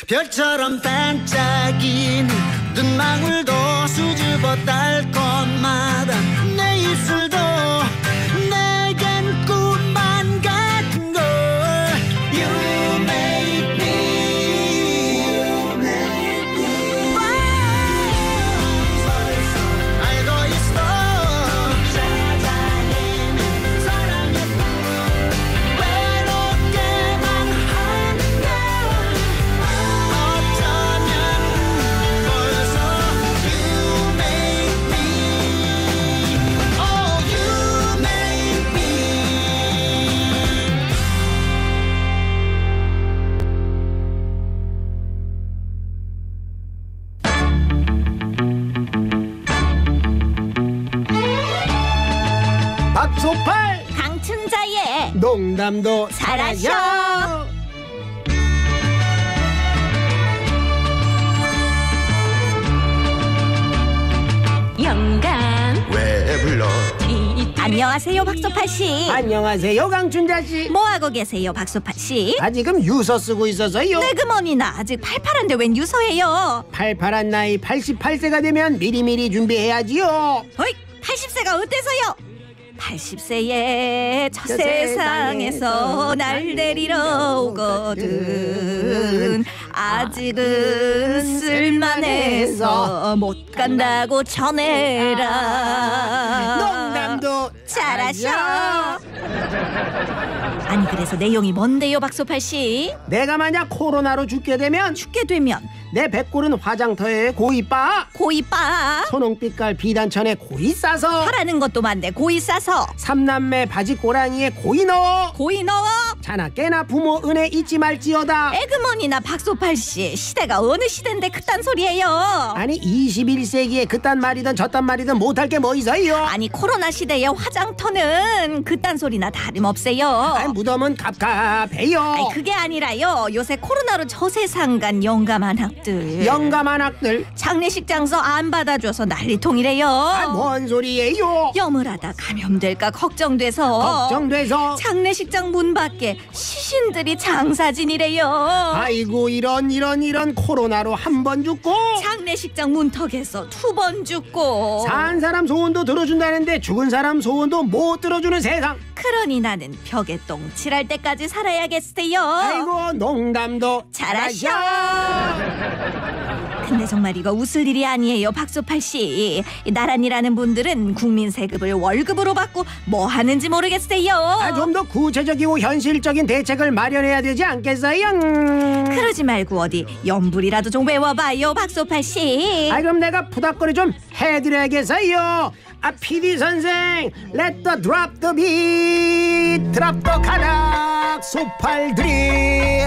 별처럼 반짝이는 눈망울도 수줍어 달콤하다 내 입술도 내겐 꿈만 같은 걸 You make me 알고 있어 찾아내는 사랑의 꿈 외롭게만 하는데 어쩌면 벌써 You make me Oh you make me 박소팔 강춘자의 농담도 잘하셔. 영감 왜 불러? 안녕하세요 박소팔 씨. 안녕하세요 강춘자 씨. 뭐 하고 계세요 박소팔 씨? 아직은 유서 쓰고 있어서요. 내그머니나 아직 팔팔한데 웬 유서예요? 팔팔한 나이 88세가 되면 미리미리 준비해야지요. 어이 80세가 어때서요? 80세에 저 세상에서 날 데리러 오거든. 아직은 쓸만해서 못 간다고 전해라. 농담도 잘하셔. 아니 그래서 내용이 뭔데요 박소팔 씨? 내가 만약 코로나로 죽게 되면 내 백골은 화장터에 고이 빠, 선홍빛깔 비단천에 고이 싸서, 하라는 것도 많네. 고이 싸서 삼남매 바지 꼬랑이에 고이 넣어, 자나 깨나 부모 은혜 잊지 말지어다. 에그머니나 박소팔 씨, 시대가 어느 시대인데 그딴 소리예요? 아니 21세기에 그딴 말이든 저딴 말이든 못할 게 뭐 있어요? 아니 코로나 시대에 화장터는 그딴 소리나 다름없어요. 아니, 무덤은 갑갑해요. 아니 그게 아니라요. 요새 코로나로 저세상 간 영감한 학들 장례식 장소 안 받아줘서 난리통이래요. 아, 뭔 소리예요? 여물하다 감염될까 걱정돼서 장례식장 문 밖에 시신들이 장사진이래요. 아이고 이런 코로나로 한 번 죽고 장례식장 문턱에서 2번 죽고 산 사람 소원도 들어준다는데 죽은 사람 소원도 못 들어주는 세상. 그러니 나는 벽에 똥 칠할 때까지 살아야겠어요. 아이고 농담도 잘하셔. 근데 정말 이거 웃을 일이 아니에요 박소팔 씨. 나란히라는 분들은 국민 세금을 월급으로 받고 뭐 하는지 모르겠어요. 좀 더 구체적이고 현실적인 대책을 마련해야 되지 않겠어요? 그러지 말고 어디 연불이라도 좀 외워봐요 박소팔 씨. 그럼 내가 푸닥거리 좀 해드려야겠어요. PD 선생, let the drop the beat, drop the 가락 소팔들이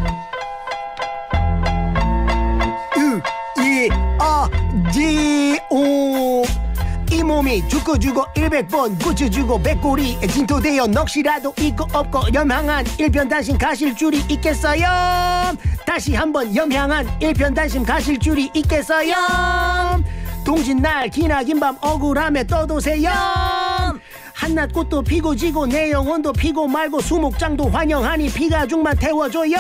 이 몸이 죽고 100번 고쳐주고 백골이 진토되어 넋이라도 있고 없고 염향한 일편단심 가실 줄이 있겠어요? 다시 한번 염향한 일편단심 가실 줄이 있겠어요? 동짓날 기나긴 밤 억울함에 떠도세요. 한낱 꽃도 피고 지고 내 영혼도 피고 말고 수목장도 환영하니 피가죽만 태워줘요.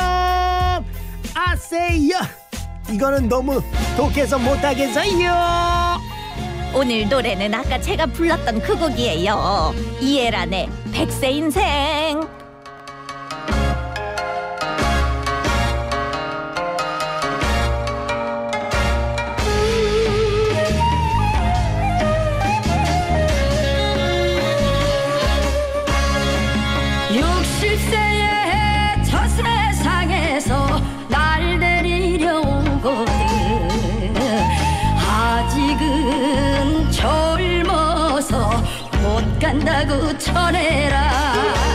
아세요. 이거는 너무 독해서 못하겠어요. 오늘 노래는 아까 제가 불렀던 그 곡이에요. 이해란의 100세 인생. 60세의 저 세상에서 날 데리려 오거든. 아직은 젊어서 못 간다고 전해라.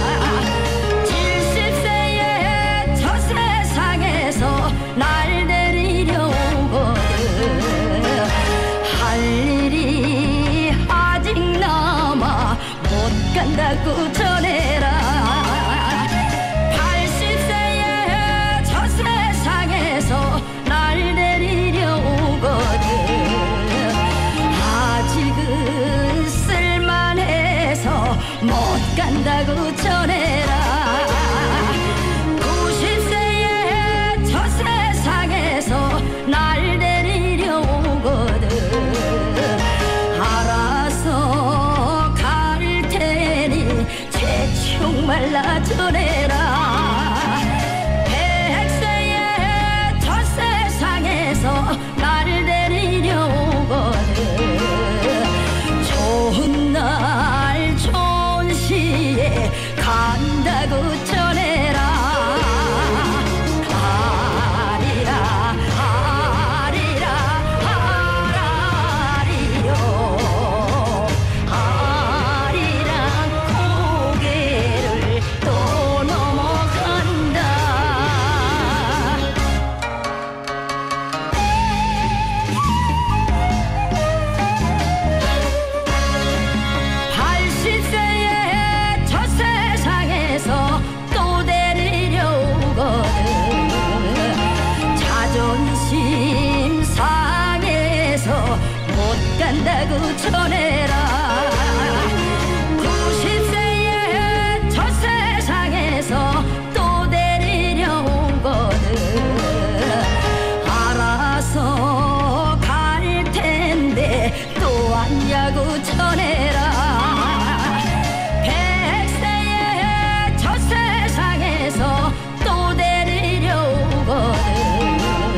70세의 저 세상에서 날 데리려 오거든. 할 일이 아직 남아 못 간다고 전해라. 80세의 저 세상에서 날 데리려 오거든. 아직은 쓸만해서 못 간다고 전해라. 90세의 저 세상에 전해라 백세의 저 세상에서 나를 데리려 오거든 좋은 날 좋은 시에 간다고 전해라 아리라 아리라 아라리요 아리랑 고개를 또 넘어간다 팔십세의 저 세상에서 또 데리려 오거든 자존심 상해서 못 간다고 전해라 90세의 저 세상에서 또 데리려 오거든 알아서 갈 텐데 또 왔냐고 전해라 백세의 저 세상에서 또 데리려 오거든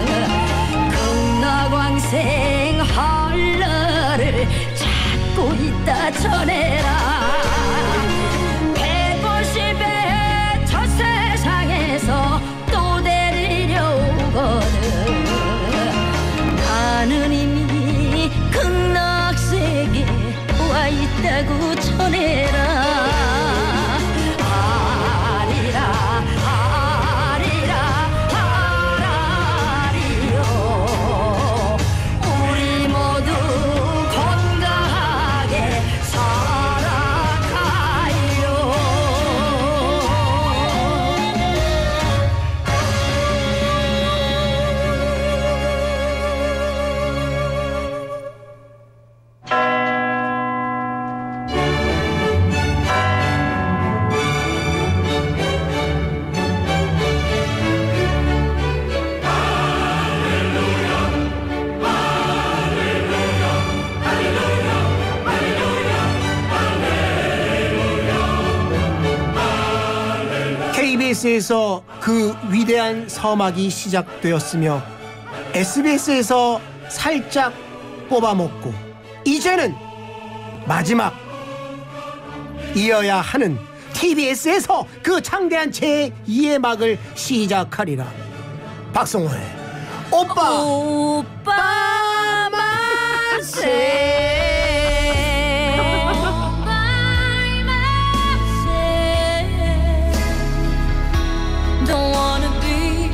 극락왕생 헐러를 찾고 있다 전해라 150의 저 세상에서 또 데리려 오거든 나는 이미 극락세계에 와 있다고 전해라 아리라 아리라 아라리요 우리 모두 건강하게 살아가요 KBS에서 그 위대한 서막이 시작되었으며 SBS에서 살짝 뽑아먹고 이제는 마지막 이어야 하는 TBS에서 그 창대한 제2의 막을 시작하리라. 박성호의 오빠 만세. Don't wanna be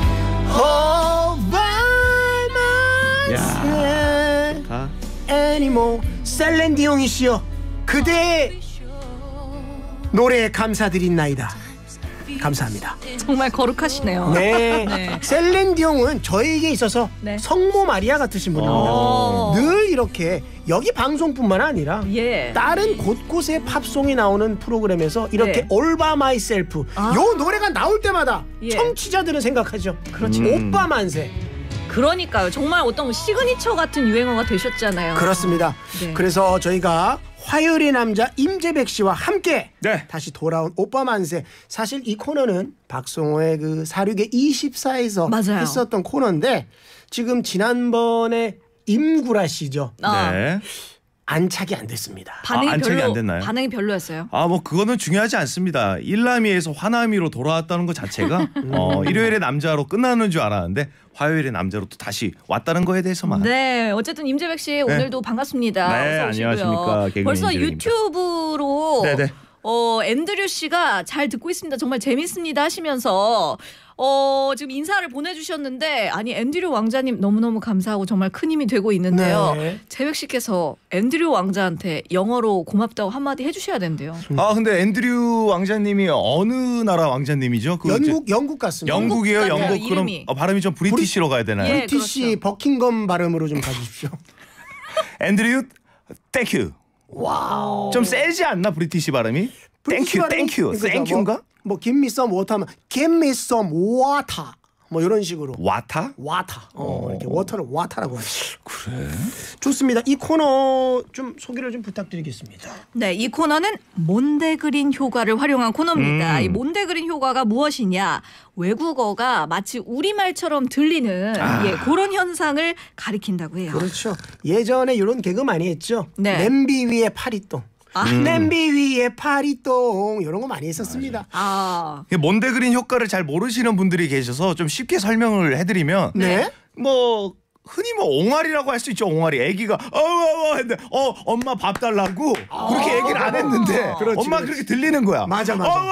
애니모 셀렌디옹이시여 그대의 노래에 감사드린나이다. 감사합니다. 정말 거룩하시네요. 네. 네. 셀렌디옹은 저에게 있어서 네. 성모 마리아 같으신 분입니다. 늘 이렇게 여기 방송뿐만 아니라 예. 다른 곳곳에 팝송이 나오는 프로그램에서 이렇게 네. All by myself 요 노래가 나올 때마다 예. 청취자들은 생각하죠. 그렇죠. 오빠 만세. 그러니까요. 정말 어떤 시그니처 같은 유행어가 되셨잖아요. 그렇습니다. 네. 그래서 저희가 화요일의 남자 임재백 씨와 함께 네. 다시 돌아온 오빠 만세. 사실 이 코너는 박성호의 그 사륙의 24에서 맞아요. 했었던 코너인데 지금 지난번에 임구라 씨죠. 네. 안착이 안 됐습니다. 반응이 안착이 별로 안 됐나요? 반응이 별로였어요. 뭐 그거는 중요하지 않습니다. 일남이에서 화남이로 돌아왔다는 것 자체가 일요일에 남자로 끝나는 줄 알았는데 화요일에 남자로 또 다시 왔다는 거에 대해서만. 네, 어쨌든 임재백 씨 오늘도 반갑습니다. 네, 어서 오시고요. 안녕하십니까. 개그맨 벌써 임재백입니다. 유튜브로 네네. 앤드류 씨가 잘 듣고 있습니다. 정말 재밌습니다 하시면서 지금 인사를 보내주셨는데 아니 앤드류 왕자님 너무너무 감사하고 정말 큰 힘이 되고 있는데요. 네. 재백 씨께서 앤드류 왕자한테 영어로 고맙다고 한마디 해주셔야 된대요. 근데 앤드류 왕자님이 어느 나라 왕자님이죠? 영국 같습니다. 영국이에요. 같아요, 영국 그럼 이름이. 발음이 좀 브리티시로 가야 되나요? 예. 브리티시 그렇죠. 버킹엄 발음으로 좀 가주십시오. 앤드류 땡큐. 와우. 좀 세지 않나 브리티시 발음이? 땡큐 땡큐 땡큐인가? 뭐 give me some water 하면 give me some water. 뭐 이런 식으로. 와타? 와타. 이렇게 워터를 와타라고 하죠. 그래. 좋습니다. 이 코너 좀 소개를 좀 부탁드리겠습니다. 네, 이 코너는 몬데그린 효과를 활용한 코너입니다. 이 몬데그린 효과가 무엇이냐? 외국어가 마치 우리말처럼 들리는 그런 현상을 가리킨다고 해요. 그렇죠. 예전에 이런 개그 많이 했죠. 네. 냄비 위에 파리똥. 냄비 위에 파리똥 이런 거 많이 했었습니다. 몬데그린 효과를 잘 모르시는 분들이 계셔서 좀 쉽게 설명을 해드리면 네. 뭐 흔히 뭐 옹알이라고 할 수 있죠. 옹알이 애기가 했는데 엄마 밥 달라고 그렇게 얘기를 안 했는데 엄마 그렇게 들리는 거야. 맞아.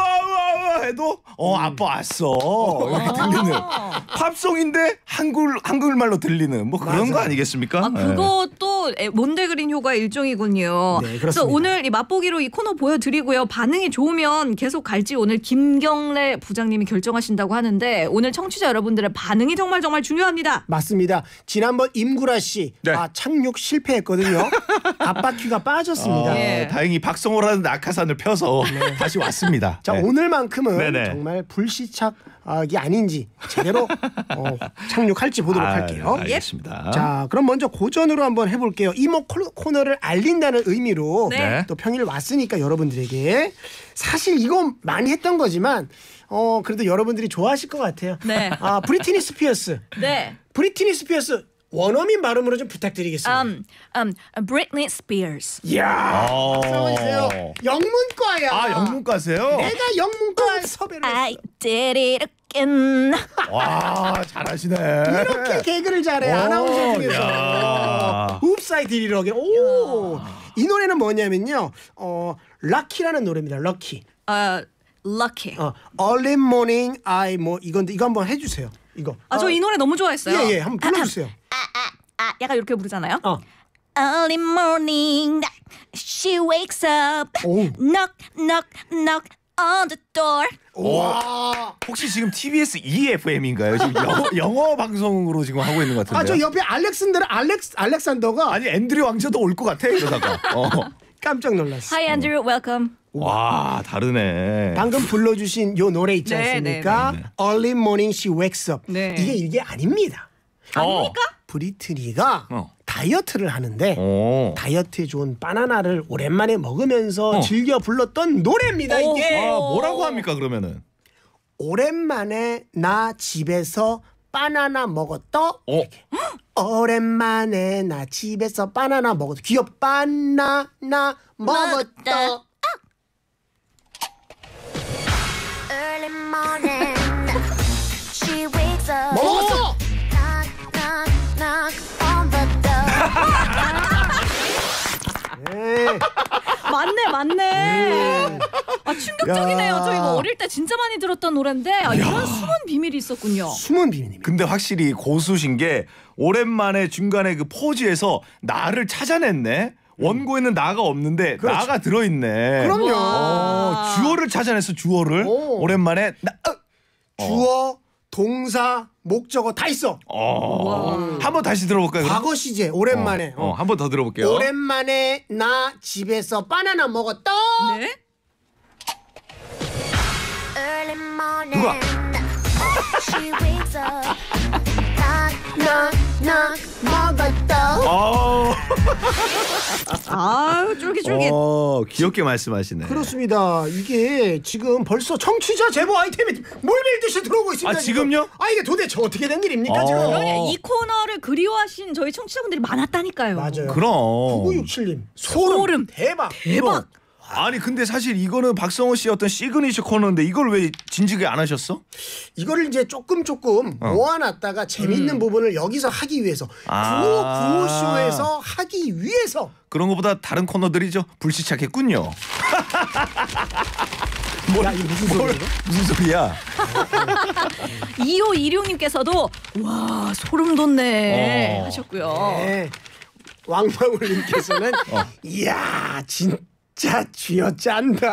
해도 아빠 왔어 이렇게 들리는 팝송인데 한국말로 들리는 뭐 그런 거 아니겠습니까? 그것도 몬데그린 효과 일종이군요. 네, 그래서 오늘 이 맛보기로 이 코너 보여드리고요. 반응이 좋으면 계속 갈지 오늘 김경래 부장님이 결정하신다고 하는데 오늘 청취자 여러분들의 반응이 정말 중요합니다. 맞습니다. 지난번 임구라 씨 착륙 실패했거든요. 앞바퀴가 빠졌습니다. 다행히 박성호라는 낙하산을 펴서 다시 왔습니다. 자, 오늘만큼은 네네. 정말 불시착이 아닌지 제대로 착륙할지 보도록 할게요. 알겠습니다. 자, 그럼 먼저 고전으로 한번 해볼게요. 이모 코너를 알린다는 의미로 네. 또 평일 왔으니까 여러분들에게 사실 이거 많이 했던 거지만 그래도 여러분들이 좋아하실 것 같아요. 네. 브리트니 스피어스. 네. 브리트니 스피어스 원어민 발음으로 좀 부탁드리겠습니다. Britney Spears. 이야, 박수해주세요. 영문과야. 영문과세요? 내가 영문과 섭외를 했어. I did it again. 와, 잘하시네. 이렇게 개그를 잘해. 아나운서 중에서. 읍사이 디리러게. 오. 이 노래는 뭐냐면요. 럭키라는 노래입니다. 럭키. Lucky. Early morning I 이거 한번 해주세요. 이거. 저 이 노래 너무 좋아했어요. 예, 한번 불러주세요. 약간 이렇게 부르잖아요. Early morning, she wakes up, knock, knock, knock on the door. 와. 혹시 지금 TBS EFM인가요? 지금 영어 방송으로 지금 하고 있는 것 같은데. 저 옆에 알렉산더가 아니 앤드류 왕자도 올 것 같아 이러다가. 깜짝 놀랐어. Hi Andrew, welcome. 와, 다르네. 방금 불러주신 요 노래 있지 않습니까? Early morning she wakes up. 이게 아닙니다. 아닙니까? 브리트니가 다이어트를 하는데 다이어트에 좋은 바나나를 오랜만에 먹으면서 즐겨 불렀던 노래입니다. 이게 뭐라고 합니까 그러면은? 오랜만에 나 집에서 바나나 먹었다. 오랜만에 나 집에서 바나나 먹었다. 귀엽 바나나 먹었다. Early morning, she wakes up. 먹었어. Knock, knock, knock on the door. 맞네. 충격적이네요. 저 이거 어릴 때 진짜 많이 들었던 노래인데 이런 숨은 비밀이 있었군요. 숨은 비밀입니다. 근데 확실히 고수신 게 오랜만에 중간에 그 포즈에서 나를 찾아냈네. 원고에는 나가 없는데 나가 들어있네. 그럼요. 주어를 찾아냈어. 주어를. 오랜만에 주어, 동사, 목적어 다 있어. 한번 다시 들어볼까요? 과거 시제 오랜만에. 한 번 더 들어볼게요. 오랜만에 나 집에서 바나나 먹었다. 네. Early morning, she wakes up. Knock, knock, knock, 먹었다. 쫄깃쫄깃. 귀엽게 말씀하시네. 그렇습니다. 이게 지금 벌써 청취자 제보 아이템이 몰밀듯이 들어오고 있습니다. 지금요? 이게 도대체 어떻게 된 일입니까 지금? 이 코너를 그리워하신 저희 청취자분들이 많았다니까요. 맞아요. 그럼. 9967님 소름. 대박. 아니 근데 사실 이거는 박성호 씨의 어떤 시그니처 코너인데 이걸 왜 진지하게 안 하셨어? 이거를 이제 조금 모아놨다가 재밌는 부분을 여기서 하기 위해서 구호쇼에서 하기 위해서 그런 것보다 다른 코너들이죠 불시착했군요. 야, 이게 무슨 소리야? 2526님께서도 와 소름 돋네 하셨고요. 네. 왕마울님께서는 이야 진짜 쥐어짠다.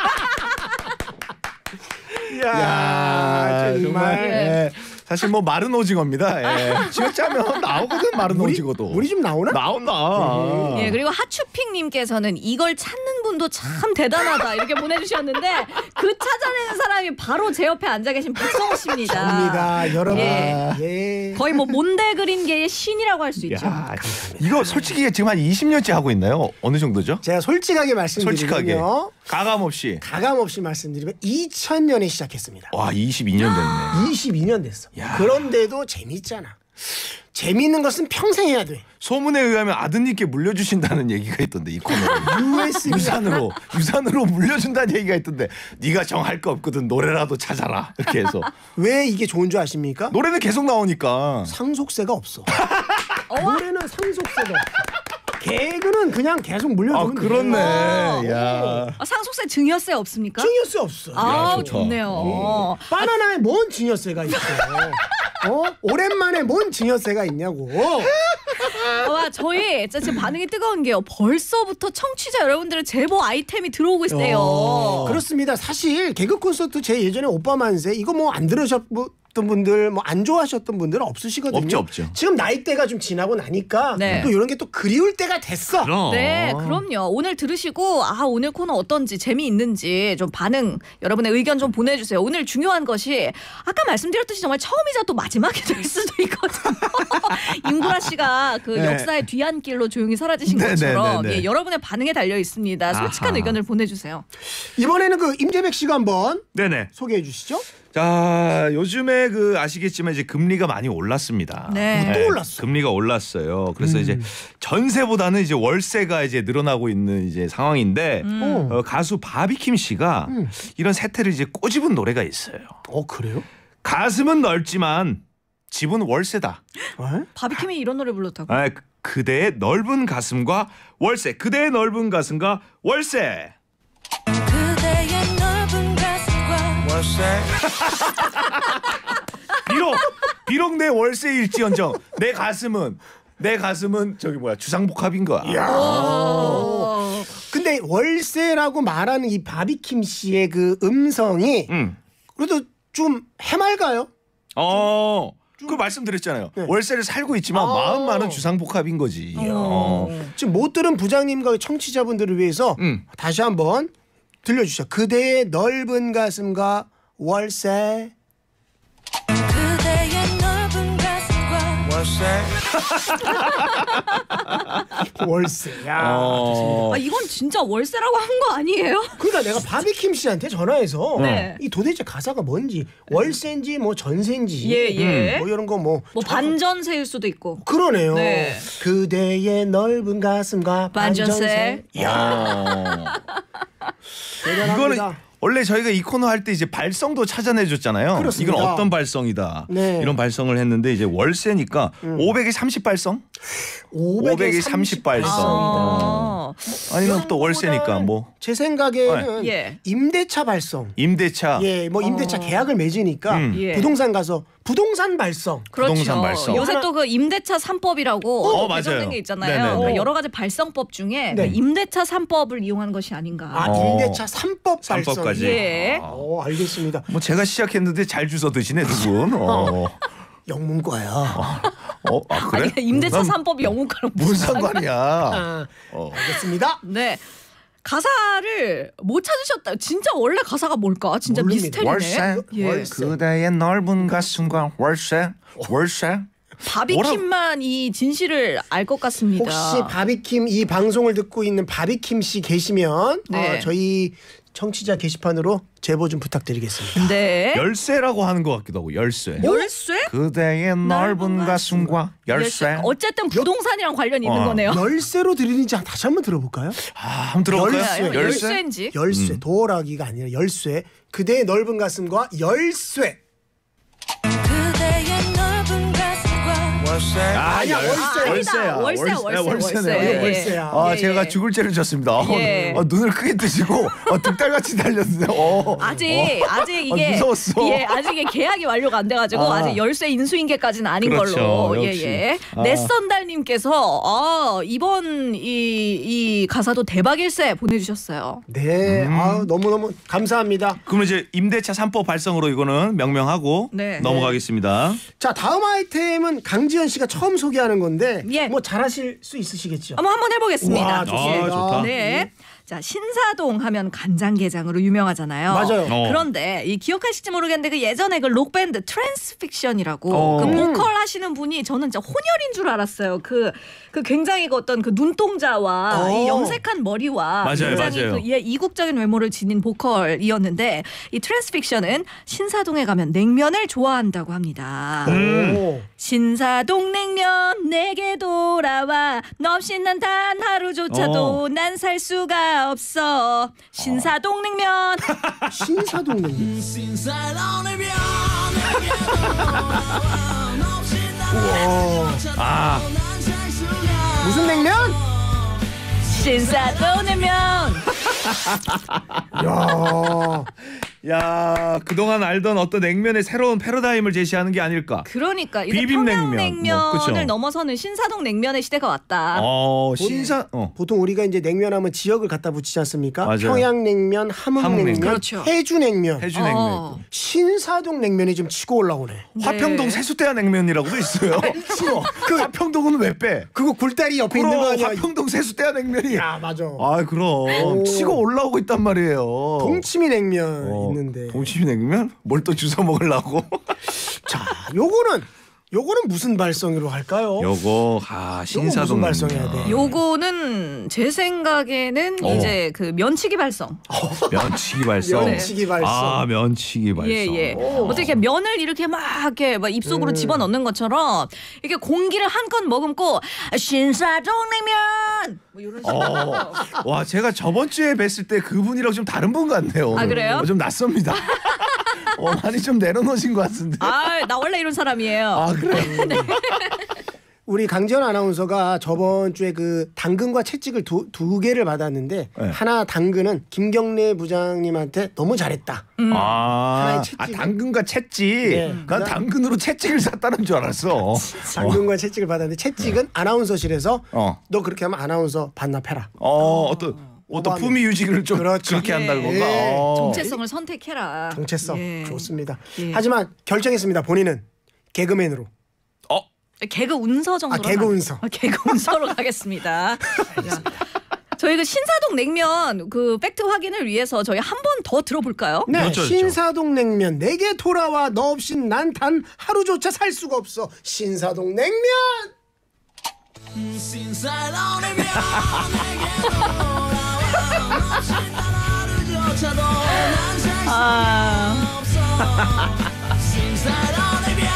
이야 정말. 사실 뭐 마른 오징어입니다. 쥐어짜면 나오거든 마른 오징어도. 물이 좀 나오나? 나온다. 예, 그리고 하추핑님께서는 이걸 찾는 분 분도 참 대단하다 이렇게 보내주셨는데 그 찾아내는 사람이 바로 제 옆에 앉아 계신 박성호 씨입니다. 접니다, 여러분. 예. 거의 뭐 몬데그린계의 신이라고 할 수 있죠. 야, 이거 솔직히 지금 한 20년째 하고 있나요? 어느 정도죠? 제가 솔직하게 말씀드리면요. 가감 없이 말씀드리면 2000년에 시작했습니다. 와 22년 됐네. 22년 됐어. 그런데도 재밌잖아. 재밌는 것은 평생 해야 돼. 소문에 의하면 아드님께 물려주신다는 얘기가 있던데 이 코너를 USB 유산으로 물려준다는 얘기가 있던데 네가 정할 거 없거든 노래라도 찾아라 이렇게 해서 왜 이게 좋은 줄 아십니까? 노래는 계속 나오니까 상속세가 없어. 노래는 상속세가 없어. 개그는 그냥 계속 물려주면 그렇네. 돼요. 야. 상속세 증여세 없습니까? 증여세 없어. 아, 좋다. 좋네요. 바나나에 뭔 증여세가 있어? 오랜만에 뭔 증여세가 있냐고. 와, 저희 진짜 지금 반응이 뜨거운 게요. 벌써부터 청취자 여러분들의 제보 아이템이 들어오고 있대요. 그렇습니다. 사실 개그 콘서트 제 예전에 오빠 만세 이거 뭐 안 들으셨던 분들 뭐 안 좋아하셨던 분들은 없으시거든요. 없죠. 지금 나이대가 좀 지나고 나니까 네. 또 이런 게 또 그리울 때가 됐어. 네, 그럼요. 오늘 들으시고 오늘 코너 어떤지 재미있는지 좀 반응 여러분의 의견 좀 보내주세요. 오늘 중요한 것이 아까 말씀드렸듯이 정말 처음이자 또 마지막이 될 수도 있거든요. 임구라 씨가 그 네. 역사의 뒤안길로 조용히 사라지신 것처럼 예, 여러분의 반응에 달려 있습니다. 솔직한 아하. 의견을 보내주세요. 이번에는 그 임재백 씨가 한번 네네. 소개해 주시죠. 자 요즘에 그 아시겠지만 이제 금리가 많이 올랐습니다. 네. 또 올랐어. 금리가 올랐어요. 그래서 이제 전세보다는 이제 월세가 이제 늘어나고 있는 이제 상황인데 가수 바비킴 씨가 이런 세태를 이제 꼬집은 노래가 있어요. 그래요? 가슴은 넓지만 집은 월세다. 바비킴이 이런 노래 불렀다고? 그대의 넓은 가슴과 월세. 그대의 넓은 가슴과 월세. 그대의 넓은 가슴과 월세. 비록 내 월세일지언정 내 가슴은 저기 뭐야 주상복합인 거야. 근데 월세라고 말하는 이 바비킴 씨의 그 음성이 그래도 좀 해맑아요. 그 말씀드렸잖아요. 월세를 살고 있지만 마음만은 주상복합인 거지. 지금 못 들은 부장님과 청취자분들을 위해서 다시 한번 들려주시죠. 그대의 넓은 가슴과 월세. 그대의 넓은 가슴과 월세. 야. 이건 진짜 월세라고 한 거 아니에요? 그러니까 내가 바비킴 씨한테 전화해서 네. 이 도대체 가사가 뭔지 월세인지 뭐 전세인지 예. 뭐 이런 거 뭐 반전세일 수도 있고. 그러네요. 네. 그대의 넓은 가슴과 반전세. 야. 이거는 원래 저희가 이 코너 할 때 이제 발성도 찾아내줬잖아요. 그렇습니다. 이건 어떤 발성이다. 네. 이런 발성을 했는데 이제 월세니까 500에 30발성? 500에 30발성. 아니면 또 월세니까 뭐. 제 생각에는 예. 임대차 발성. 임대차. 예, 뭐 임대차 계약을 맺으니까 예. 부동산 가서 부동산 발성. 그렇죠. 부동산 발성. 요새 또 그 임대차 3법이라고 맞아요. 개정된 게 있잖아요. 네네네. 그러니까 여러 가지 발성법 중에 네. 그 임대차 3법을 이용한 것이 아닌가. 임대차 3법 발성. 3법까지. 예. 알겠습니다. 뭐 제가 시작했는데 잘 주워 드시네 두 분. 영문과야. 그래? 아니, 임대차 3법이 영문과랑 무슨 상관이야? 알겠습니다. 네. 가사를 못 찾으셨다. 진짜 원래 가사가 뭘까? 진짜 모릅니다. 미스테리네. 월세. 예. 그대의 넓은 가슴과 월세. 바비킴만 이 진실을 알 것 같습니다. 혹시 바비킴 이 방송을 듣고 있는 바비킴 씨 계시면 네. 저희 청취자 게시판으로 제보 좀 부탁드리겠습니다. 네. 열쇠라고 하는 것 같기도 하고 열쇠. 열쇠? 그대의 넓은 가슴과 열쇠. 어쨌든 부동산이랑 관련이 있는 거네요. 열쇠로 들리는지 다시 한번 들어볼까요? 한번 들어볼까요? 열쇠인지. 열쇠. 도어락이가 아니라 열쇠. 그대의 넓은 가슴과 열쇠. 그대의 넓은 가슴과 월세. 아니야, 월세야. 월세네요. 월세야. 제가 죽을 죄를 졌습니다. 예. 눈을 크게 뜨시고 득달같이 달렸는데. 아직 이게 무서웠어. 예, 아직 이게 계약이 완료가 안 돼가지고 아직 열쇠 인수인계까지는 아닌 그렇죠, 걸로. 역시. 예. 넷선달님께서 이번 이 가사도 대박일세 보내주셨어요. 네. 너무너무 감사합니다. 그러면 이제 임대차 3법 발성으로 이거는 명명하고 네. 넘어가겠습니다. 자, 다음 아이템은 강지현 씨가 처음 소개하는 건데 예. 뭐 잘하실 수 있으시겠죠? 한번 해보겠습니다. 와, 좋습니다. 좋다. 네. 자, 신사동 하면 간장게장으로 유명하잖아요. 맞아요. 그런데 이 기억하실지 모르겠는데 그 예전에 그 록밴드 트랜스픽션이라고 그 보컬 하시는 분이 저는 진짜 혼혈인 줄 알았어요. 그 굉장히 그 어떤 그 눈동자와 이 염색한 머리와 맞아요, 굉장히 맞아요. 그 이국적인 외모를 지닌 보컬이었는데 이 트랜스픽션은 신사동에 가면 냉면을 좋아한다고 합니다. 신사동 냉면 내게 돌아와 너 없이 난 단 하루조차도 난 살 수가 없어. 신사동 냉면. 신사동 냉면. 아, 무슨 냉면? 신사동 냉면. 야. 야, 그동안 알던 어떤 냉면의 새로운 패러다임을 제시하는 게 아닐까. 그러니까 이제 비빔냉면. 평양냉면을 그쵸? 넘어서는 신사동 냉면의 시대가 왔다. 보통 우리가 이제 냉면하면 지역을 갖다 붙이지 않습니까? 맞아요. 평양냉면, 함흥냉면, 그렇죠. 해주냉면. 해주냉면. 신사동 냉면이 좀 치고 올라오네. 화평동 세수대야 냉면이라고도 있어요. 그 화평동은 왜 빼? 그거 굴다리 옆에 있는 거 아니야? 화평동 세수대야 냉면이. 야, 맞아. 아, 그럼 치고 올라오고 있단 말이에요. 동치미 냉면 있는데. 동치미 냉면? 뭘 또 주워 먹으려고? 자, 요거는 무슨 발성으로 할까요? 요거 신사동 무슨 발성해야 돼? 요거는 제 생각에는 이제 그 면치기 발성. 면치기 발성. 면치기 발성. 아, 면치기 발성. 예. 어떻게 면을 이렇게 막 입속으로 집어넣는 것처럼 이렇게 공기를 한껏 머금고 신사동 냉면 뭐 이런 식으로. 와, 제가 저번 주에 뵀을 때 그분이랑 좀 다른 분 같네요. 아, 그래요? 좀 낯섭니다. 많이 좀 내려놓으신 것 같은데. 나 원래 이런 사람이에요. 아, 그래요? 네. 우리 강지연 아나운서가 저번 주에 그 당근과 채찍을 두 개를 받았는데 네. 하나 당근은 김경래 부장님한테 너무 잘했다. 아, 채찍을- 당근과 채찍. 네. 난 당근으로 채찍을 샀다는 줄 알았어. 당근과 채찍을 받았는데 채찍은 아나운서실에서 너 그렇게 하면 아나운서 반납해라. 어떤 품위 유지를 좀 그렇게 한다는 건가? 예. 정체성을 선택해라. 정체성 예. 좋습니다. 예. 하지만 결정했습니다. 본인은 개그맨으로. 개그 운서 정도로. 개그 운서. 개그 운서로 가겠습니다. 자, 저희 그 신사동 냉면 그 팩트 확인을 위해서 저희 한 번 더 들어볼까요? 네, 그렇죠. 신사동 냉면 내게 돌아와 너 없인 난 단 하루조차 살 수가 없어. 신사동 냉면. 신사동 냉면 내게 돌아와 너 없이 난 하루조차도 난 살 수가 없어. 신사동 냉면.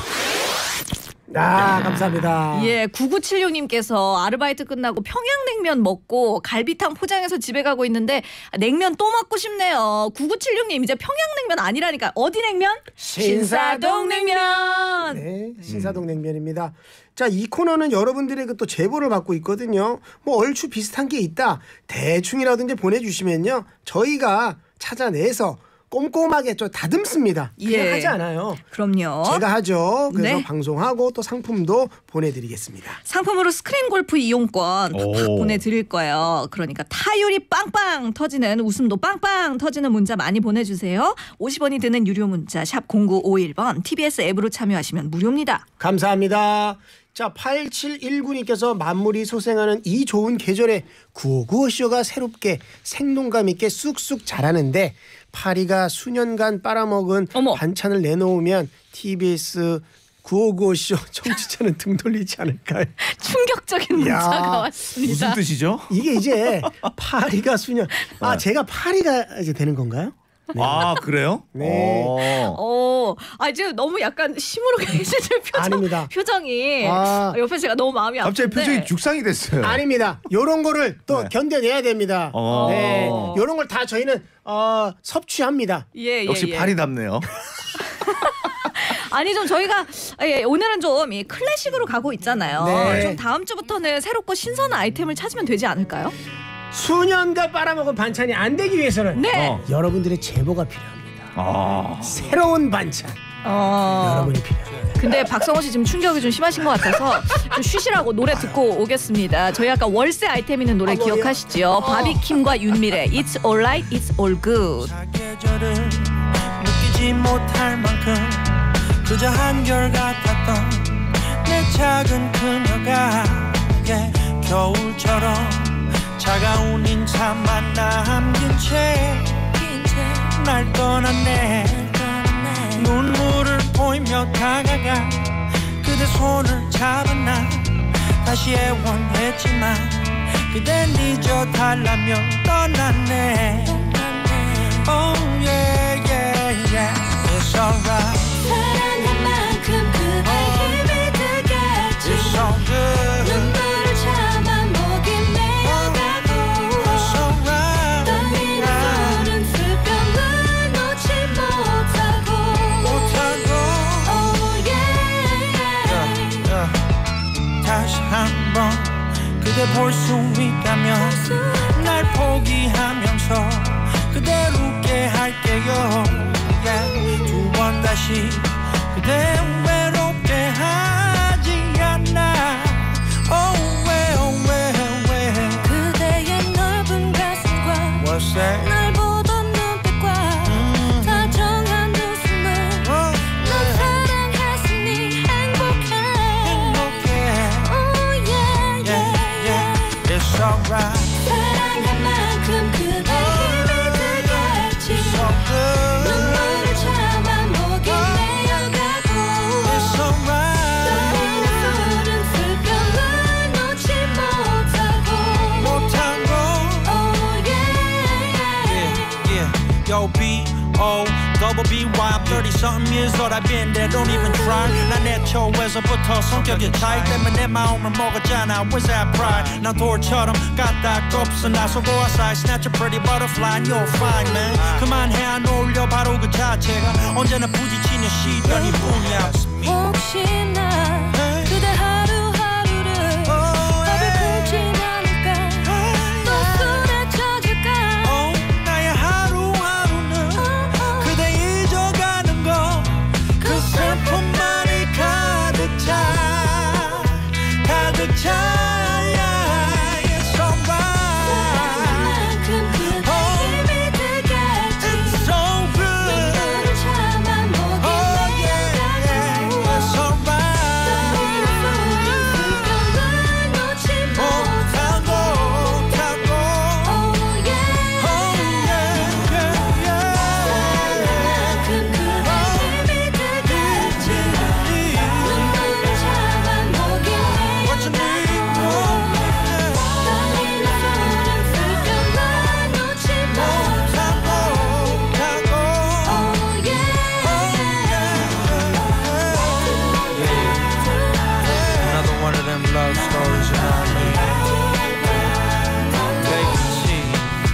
감사합니다. 예, 9976님께서 아르바이트 끝나고 평양냉면 먹고 갈비탕 포장해서 집에 가고 있는데 냉면 또 먹고 싶네요. 9976님 이제 평양냉면 아니라니까. 어디 냉면? 신사동 냉면. 네, 신사동 냉면입니다. 자, 이 코너는 여러분들의 그 또 제보를 받고 있거든요. 뭐 얼추 비슷한 게 있다. 대충이라도 이제 보내주시면요. 저희가 찾아내서 꼼꼼하게 좀 다듬습니다. 그냥 예. 하지 않아요. 그럼요. 제가 하죠. 그래서 네. 방송하고 또 상품도 보내드리겠습니다. 상품으로 스크린 골프 이용권 팍팍 오. 보내드릴 거예요. 그러니까 타율이 빵빵 터지는 웃음도 빵빵 터지는 문자 많이 보내주세요. 50원이 드는 유료 문자 샵 0951번 TBS 앱으로 참여하시면 무료입니다. 감사합니다. 자, 8719님께서 만물이 소생하는 이 좋은 계절에 구호구호쇼가 새롭게 생동감 있게 쑥쑥 자라는데 파리가 수년간 빨아먹은 반찬을 내놓으면 TBS 9595쇼 청취자는 등 돌리지 않을까요? 충격적인 문자가 왔습니다. 무슨 뜻이죠? 이게 이제 파리가 수년. 제가 파리가 이제 되는 건가요? 네. 아, 그래요? 네. 지금 너무 약간 시무룩해 계시는 아닙니다. 표정이 아. 옆에 제가 너무 마음이 아픈데. 갑자기 표정이 죽상이 됐어요. 아닙니다. 요런 거를 또 견뎌내야 됩니다. 네. 요런 걸 다 저희는 섭취합니다. 예, 역시 예. 파리답네요. 아니 좀 저희가 오늘은 좀 이 클래식으로 가고 있잖아요. 네. 좀 다음 주부터는 새롭고 신선한 아이템을 찾으면 되지 않을까요? 수년간 빨아먹은 반찬이 안 되기 위해서는 네. 여러분들의 제보가 필요합니다. 새로운 반찬 여러분이 필요합니다. 근데 박성호 씨 지금 충격이 좀 심하신 것 같아서 좀 쉬시라고 노래 듣고 오겠습니다. 저희 아까 월세 아이템 있는 노래 기억하시죠? 바비킴과 윤미래 It's alright, it's all good. 계절을 느끼지 못할 만큼 그저 한결같았던 내 작은 그녀가 겨울처럼 차가운 인사만 남긴 채 날 떠났네. 눈물을 보이며 다가가 그대 손을 잡았나 다시 애원했지만 그댄 잊어달라며 떠났네. Oh yeah yeah yeah It's alright. 사랑한 만큼 그대 힘이 되겠지. It's all good. 눈물을 참아 목이 메어가고 It's alright. 떨리는 손은 슬픔을 놓지 못하고 Oh yeah yeah. 다시 한번 그대 볼 수 있다면 날 포기하면서 그댈 웃게 할게요. yeah. 두 번 다시 그대 외롭게 하지 않나. Oh well. 그대의 넓은 가슴과 What's that? 날 보던 눈빛과 다정한 웃음을 넌 사랑했으니 행복해. Oh yeah. It's alright. 사랑한 만큼 그대 힘이 되겠지. It's all good. 눈물을 참아 목이 메어가고 It's alright. 떨리는 손은 슬픔을 놓지 못하고 Oh yeah. Yo, B.O. double B.Y. I'm 30-something years old. I've been there, don't even try. 난 애초에서부터 성격의 차이 때문에 내 마음을 먹었잖아. Where's that pride? 난 돌처럼 까딱없어 나서고 aside. Snatch a pretty butterfly and you're fine, man. 그만해 안 어울려 바로 그 자체가 언제나 부딪히는 시련이 뿐이야. 혹시나 그대 하루하루를 밥을 굶진 않을까 또 술에 젖을까 나의 하루하루는 그대 잊어가는 거 그 슬픔만이 가득 차 It's alright. 그만큼 그대 힘이 되겠지. It's so good. 눈물을 참아 목이 메어가고 It's alright. 떨리는 손은 슬픔을 놓지 못하고 Oh yeah. 그만큼 그대 힘이 되겠지. 눈물을 참아 목이 메어가고 떨리는 손은 슬픔을 놓지 못하고 Oh Another one of them love stories, you know what I mean? Baby G,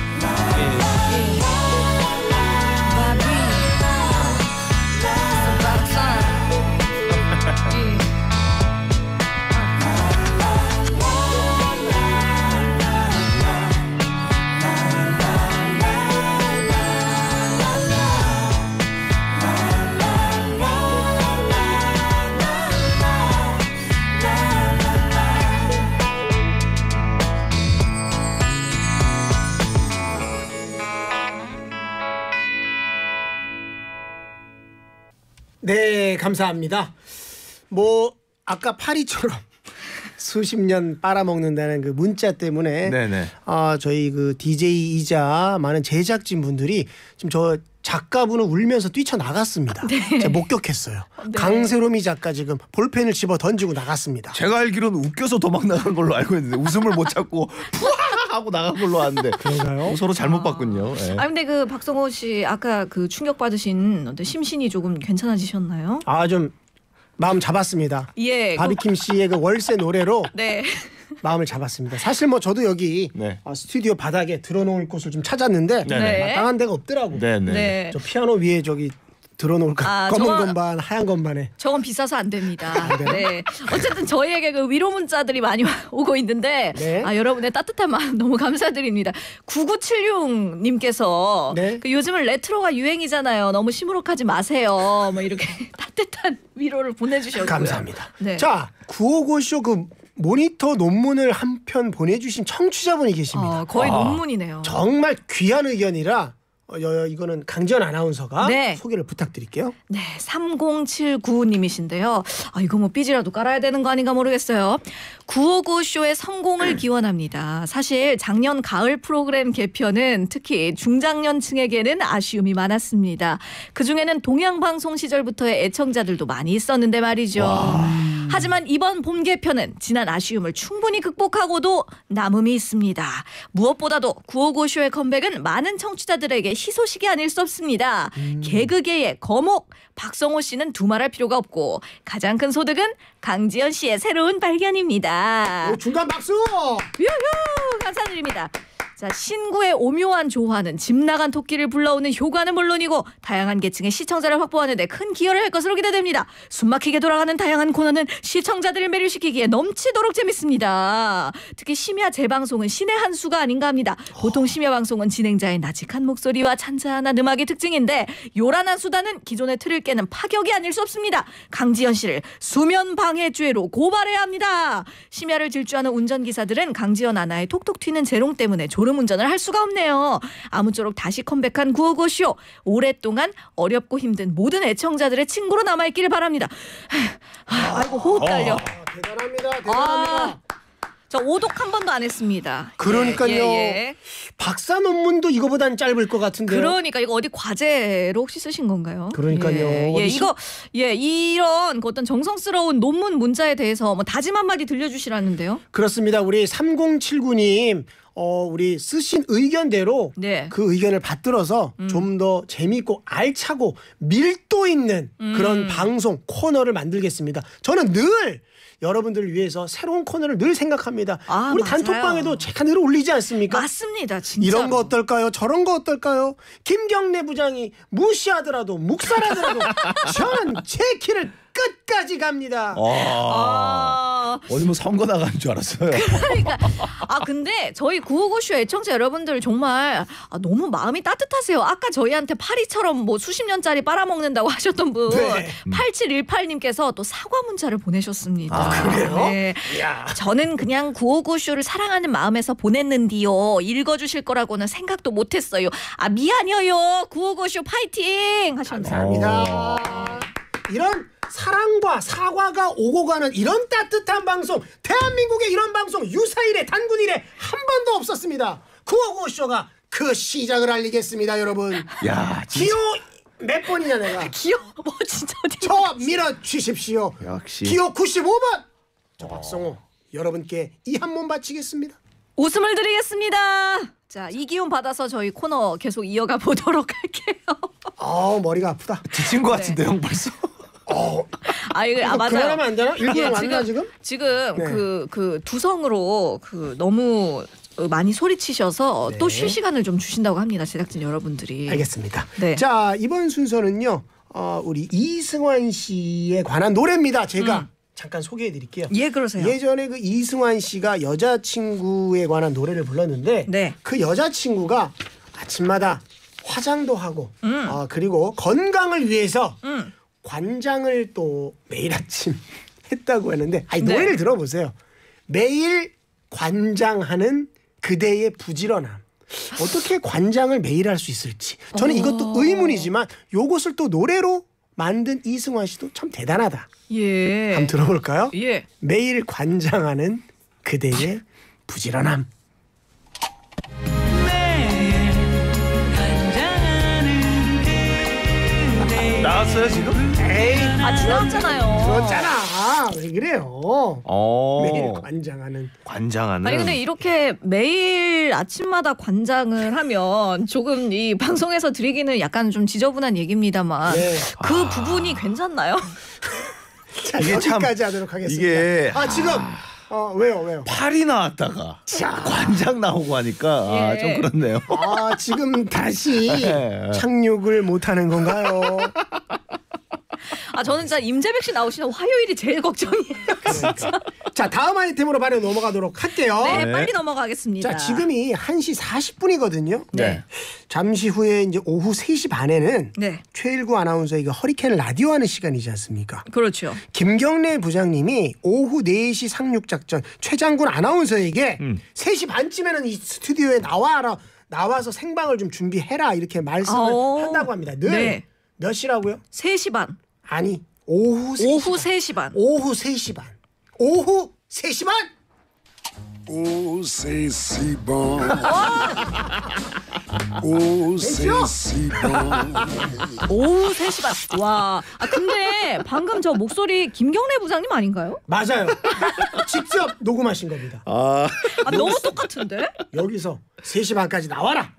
네, 감사합니다. 뭐 아까 파리처럼 수십 년 빨아먹는다는 그 문자 때문에 네네. 저희 그 DJ이자 많은 제작진 분들이 지금 저 작가분은 울면서 뛰쳐나갔습니다. 제가 목격했어요. 강세롬이 작가 지금 볼펜을 집어 던지고 나갔습니다. 제가 알기로는 웃겨서 도망 나간 걸로 알고 있는데 웃음을 못 참고 푸아 하고 나간 걸로 아는데 그런가요? 서로 잘못 봤군요. 네. 아 근데 그 박성호 씨 아까 그 충격 받으신 어떤 심신이 조금 괜찮아지셨나요? 좀 마음 잡았습니다. 예. 바비킴 씨의 그 월세 노래로 네. 마음을 잡았습니다. 사실 뭐 저도 여기 네. 스튜디오 바닥에 들어놓을 곳을 좀 찾았는데 네. 마땅한 데가 없더라고. 네네. 네. 저 피아노 위에 저기 들어놓을 검은 저건- 건반, 하얀 건반에. 저건 비싸서 안 됩니다. 돼요? 네. 어쨌든 저희에게 그 위로 문자들이 많이 오고 있는데 네. 여러분의 따뜻한 마음 너무 감사드립니다. 9976님께서 네. 그 요즘은 레트로가 유행이잖아요. 너무 시무룩하지 마세요. 뭐 이렇게 따뜻한 위로를 보내주셨고요. 감사합니다. 네. 자, 955쇼 그 모니터 논문을 한 편 보내주신 청취자분이 계십니다. 거의 논문이네요. 정말 귀한 의견이라 이거는 강지연 아나운서가 네. 소개를 부탁드릴게요. 네, 3079님이신데요. 이거 뭐 삐지라도 깔아야 되는 거 아닌가 모르겠어요. 955쇼의 성공을 기원합니다. 사실 작년 가을 프로그램 개편은 특히 중장년층에게는 아쉬움이 많았습니다. 그중에는 동양방송 시절부터의 애청자들도 많이 있었는데 말이죠. 하지만 이번 봄 개편은 지난 아쉬움을 충분히 극복하고도 남음이 있습니다. 무엇보다도 955쇼의 컴백은 많은 청취자들에게 희소식이 아닐 수 없습니다. 개그계의 거목 박성호 씨는 두말할 필요가 없고 가장 큰 소득은 강지연 씨의 새로운 발견입니다. 중간 박수! 유후 감사드립니다. 자, 신구의 오묘한 조화는 집 나간 토끼를 불러오는 효과는 물론이고 다양한 계층의 시청자를 확보하는 데 큰 기여를 할 것으로 기대됩니다. 숨막히게 돌아가는 다양한 코너는 시청자들을 매료시키기에 넘치도록 재밌습니다. 특히 심야 재방송은 신의 한 수가 아닌가 합니다. 보통 심야 방송은 진행자의 나직한 목소리와 잔잔한 음악이 특징인데 요란한 수다는 기존의 틀을 깨는 파격이 아닐 수 없습니다. 강지연 씨를 수면 방해죄로 고발해야 합니다. 심야를 질주하는 운전기사들은 강지연 아나의 톡톡 튀는 재롱 때문에 졸음운전을 할 수가 없네요. 아무쪼록 다시 컴백한 955쇼. 오랫동안 어렵고 힘든 모든 애청자들의 친구로 남아있기를 바랍니다. 아이고 호흡 딸려. 대단합니다. 저 오독 한 번도 안 했습니다. 그러니까요. 박사 논문도 이거보단 짧을 것 같은데요. 그러니까 이거 어디 과제로 혹시 쓰신 건가요? 그러니까요. 이거 이런 어떤 정성스러운 논문 문자에 대해서 뭐 다짐 한마디 들려주시라는데요. 그렇습니다. 우리 3079님 우리 쓰신 의견대로 그 의견을 받들어서 좀 더 재미있고 알차고 밀도 있는 그런 방송 코너를 만들겠습니다. 저는 늘 여러분들을 위해서 새로운 코너를 늘 생각합니다. 우리 맞아요. 단톡방에도 제가 늘 올리지 않습니까? 맞습니다. 진짜. 이런 거 어떨까요? 저런 거 어떨까요? 김경래 부장이 무시하더라도 묵살하더라도 저는 제 길을 끝까지 갑니다. 어디 뭐 선거 나가는 줄 알았어요. 그러니까 근데 저희 955쇼 애청자 여러분들 정말 너무 마음이 따뜻하세요. 아까 저희한테 파리처럼 뭐 수십 년짜리 빨아먹는다고 하셨던 분 8718님께서 또 사과 문자를 보내셨습니다. 그래요? 네. 저는 그냥 955쇼를 사랑하는 마음에서 보냈는디요. 읽어주실 거라고는 생각도 못했어요. 미안해요. 955쇼 파이팅 하셨습니다. 감사합니다. 이런 사랑과 사과가 오고 가는 이런 따뜻한 방송, 대한민국의 이런 방송 유사일에 단군일에 한 번도 없었습니다. 955쇼가 그 시작을 알리겠습니다, 여러분. 야, 기호 몇 번이냐 내가. 기호 뭐 진짜 저 밀어주십시오. 역시 기호 95번. 저 박성호 여러분께 이 한 몸 바치겠습니다. 웃음을 드리겠습니다. 자, 이 기운 받아서 저희 코너 계속 이어가 보도록 할게요. 머리가 아프다. 지친 것 같은데 형 벌써. 이거 맞아요. 그러면 안 되나? 일부러 맞나 지금? 그 두성으로 너무 많이 소리치셔서 또 쉴 시간을 좀 주신다고 합니다. 제작진 여러분들이. 알겠습니다. 네. 자, 이번 순서는요. 우리 이승환 씨에 관한 노래입니다. 제가 잠깐 소개해 드릴게요. 예, 그러세요. 예전에 그 이승환 씨가 여자친구에 관한 노래를 불렀는데 그 여자친구가 아침마다 화장도 하고 그리고 건강을 위해서 관장을 또 매일 아침 했다고 하는데 노래를 들어보세요. 매일 관장하는 그대의 부지런함. 어떻게 관장을 매일 할 수 있을지 저는 이것도 의문이지만 요것을 또 노래로 만든 이승환 씨도 참 대단하다. 예. 한번 들어볼까요? 예. 매일 관장하는 그대의 부지런함. 나왔어요 지금? 에이, 지나왔잖아요. 들었잖아. 왜 그래요? 매일 관장하는. 관장하는. 근데 이렇게 매일 아침마다 관장을 하면 조금 이 방송에서 드리기는 약간 좀 지저분한 얘기입니다만 그 부분이 괜찮나요? 자, 여기까지 하도록 하겠습니다. 이게 지금 왜요? 팔이 나왔다가 관장 나오고 하니까 좀 그렇네요. 지금 다시 착륙을 못하는 건가요? 저는 진짜 임재백 씨 나오시는 화요일이 제일 걱정이에요. 진짜. 자, 다음 아이템으로 바로 넘어가도록 할게요. 네, 빨리 넘어가겠습니다. 자, 지금이 1시 40분이거든요. 네. 잠시 후에 이제 오후 3시 반에는 최일구 아나운서의 허리케인 라디오 하는 시간이지 않습니까? 그렇죠. 김경래 부장님이 오후 4시 상륙작전 최장군 아나운서에게 3시 반쯤에는 이 스튜디오에 나와서 생방을 좀 준비해라 이렇게 말씀을 한다고 합니다. 늘 네. 몇 시라고요? 3시 반. 아니 오후 3시 반. 오후 3시 반. 오후 3시 반. 오후 3시 반. Oh, c'est si bon. Oh, c'est si bon. 오후 3시 반. 와. 아 근데 방금 저 목소리 김경래 부장님 아닌가요? 맞아요. 직접 녹음하신 겁니다. 아 너무 똑같은데? 여기서 3시 반까지 나와라.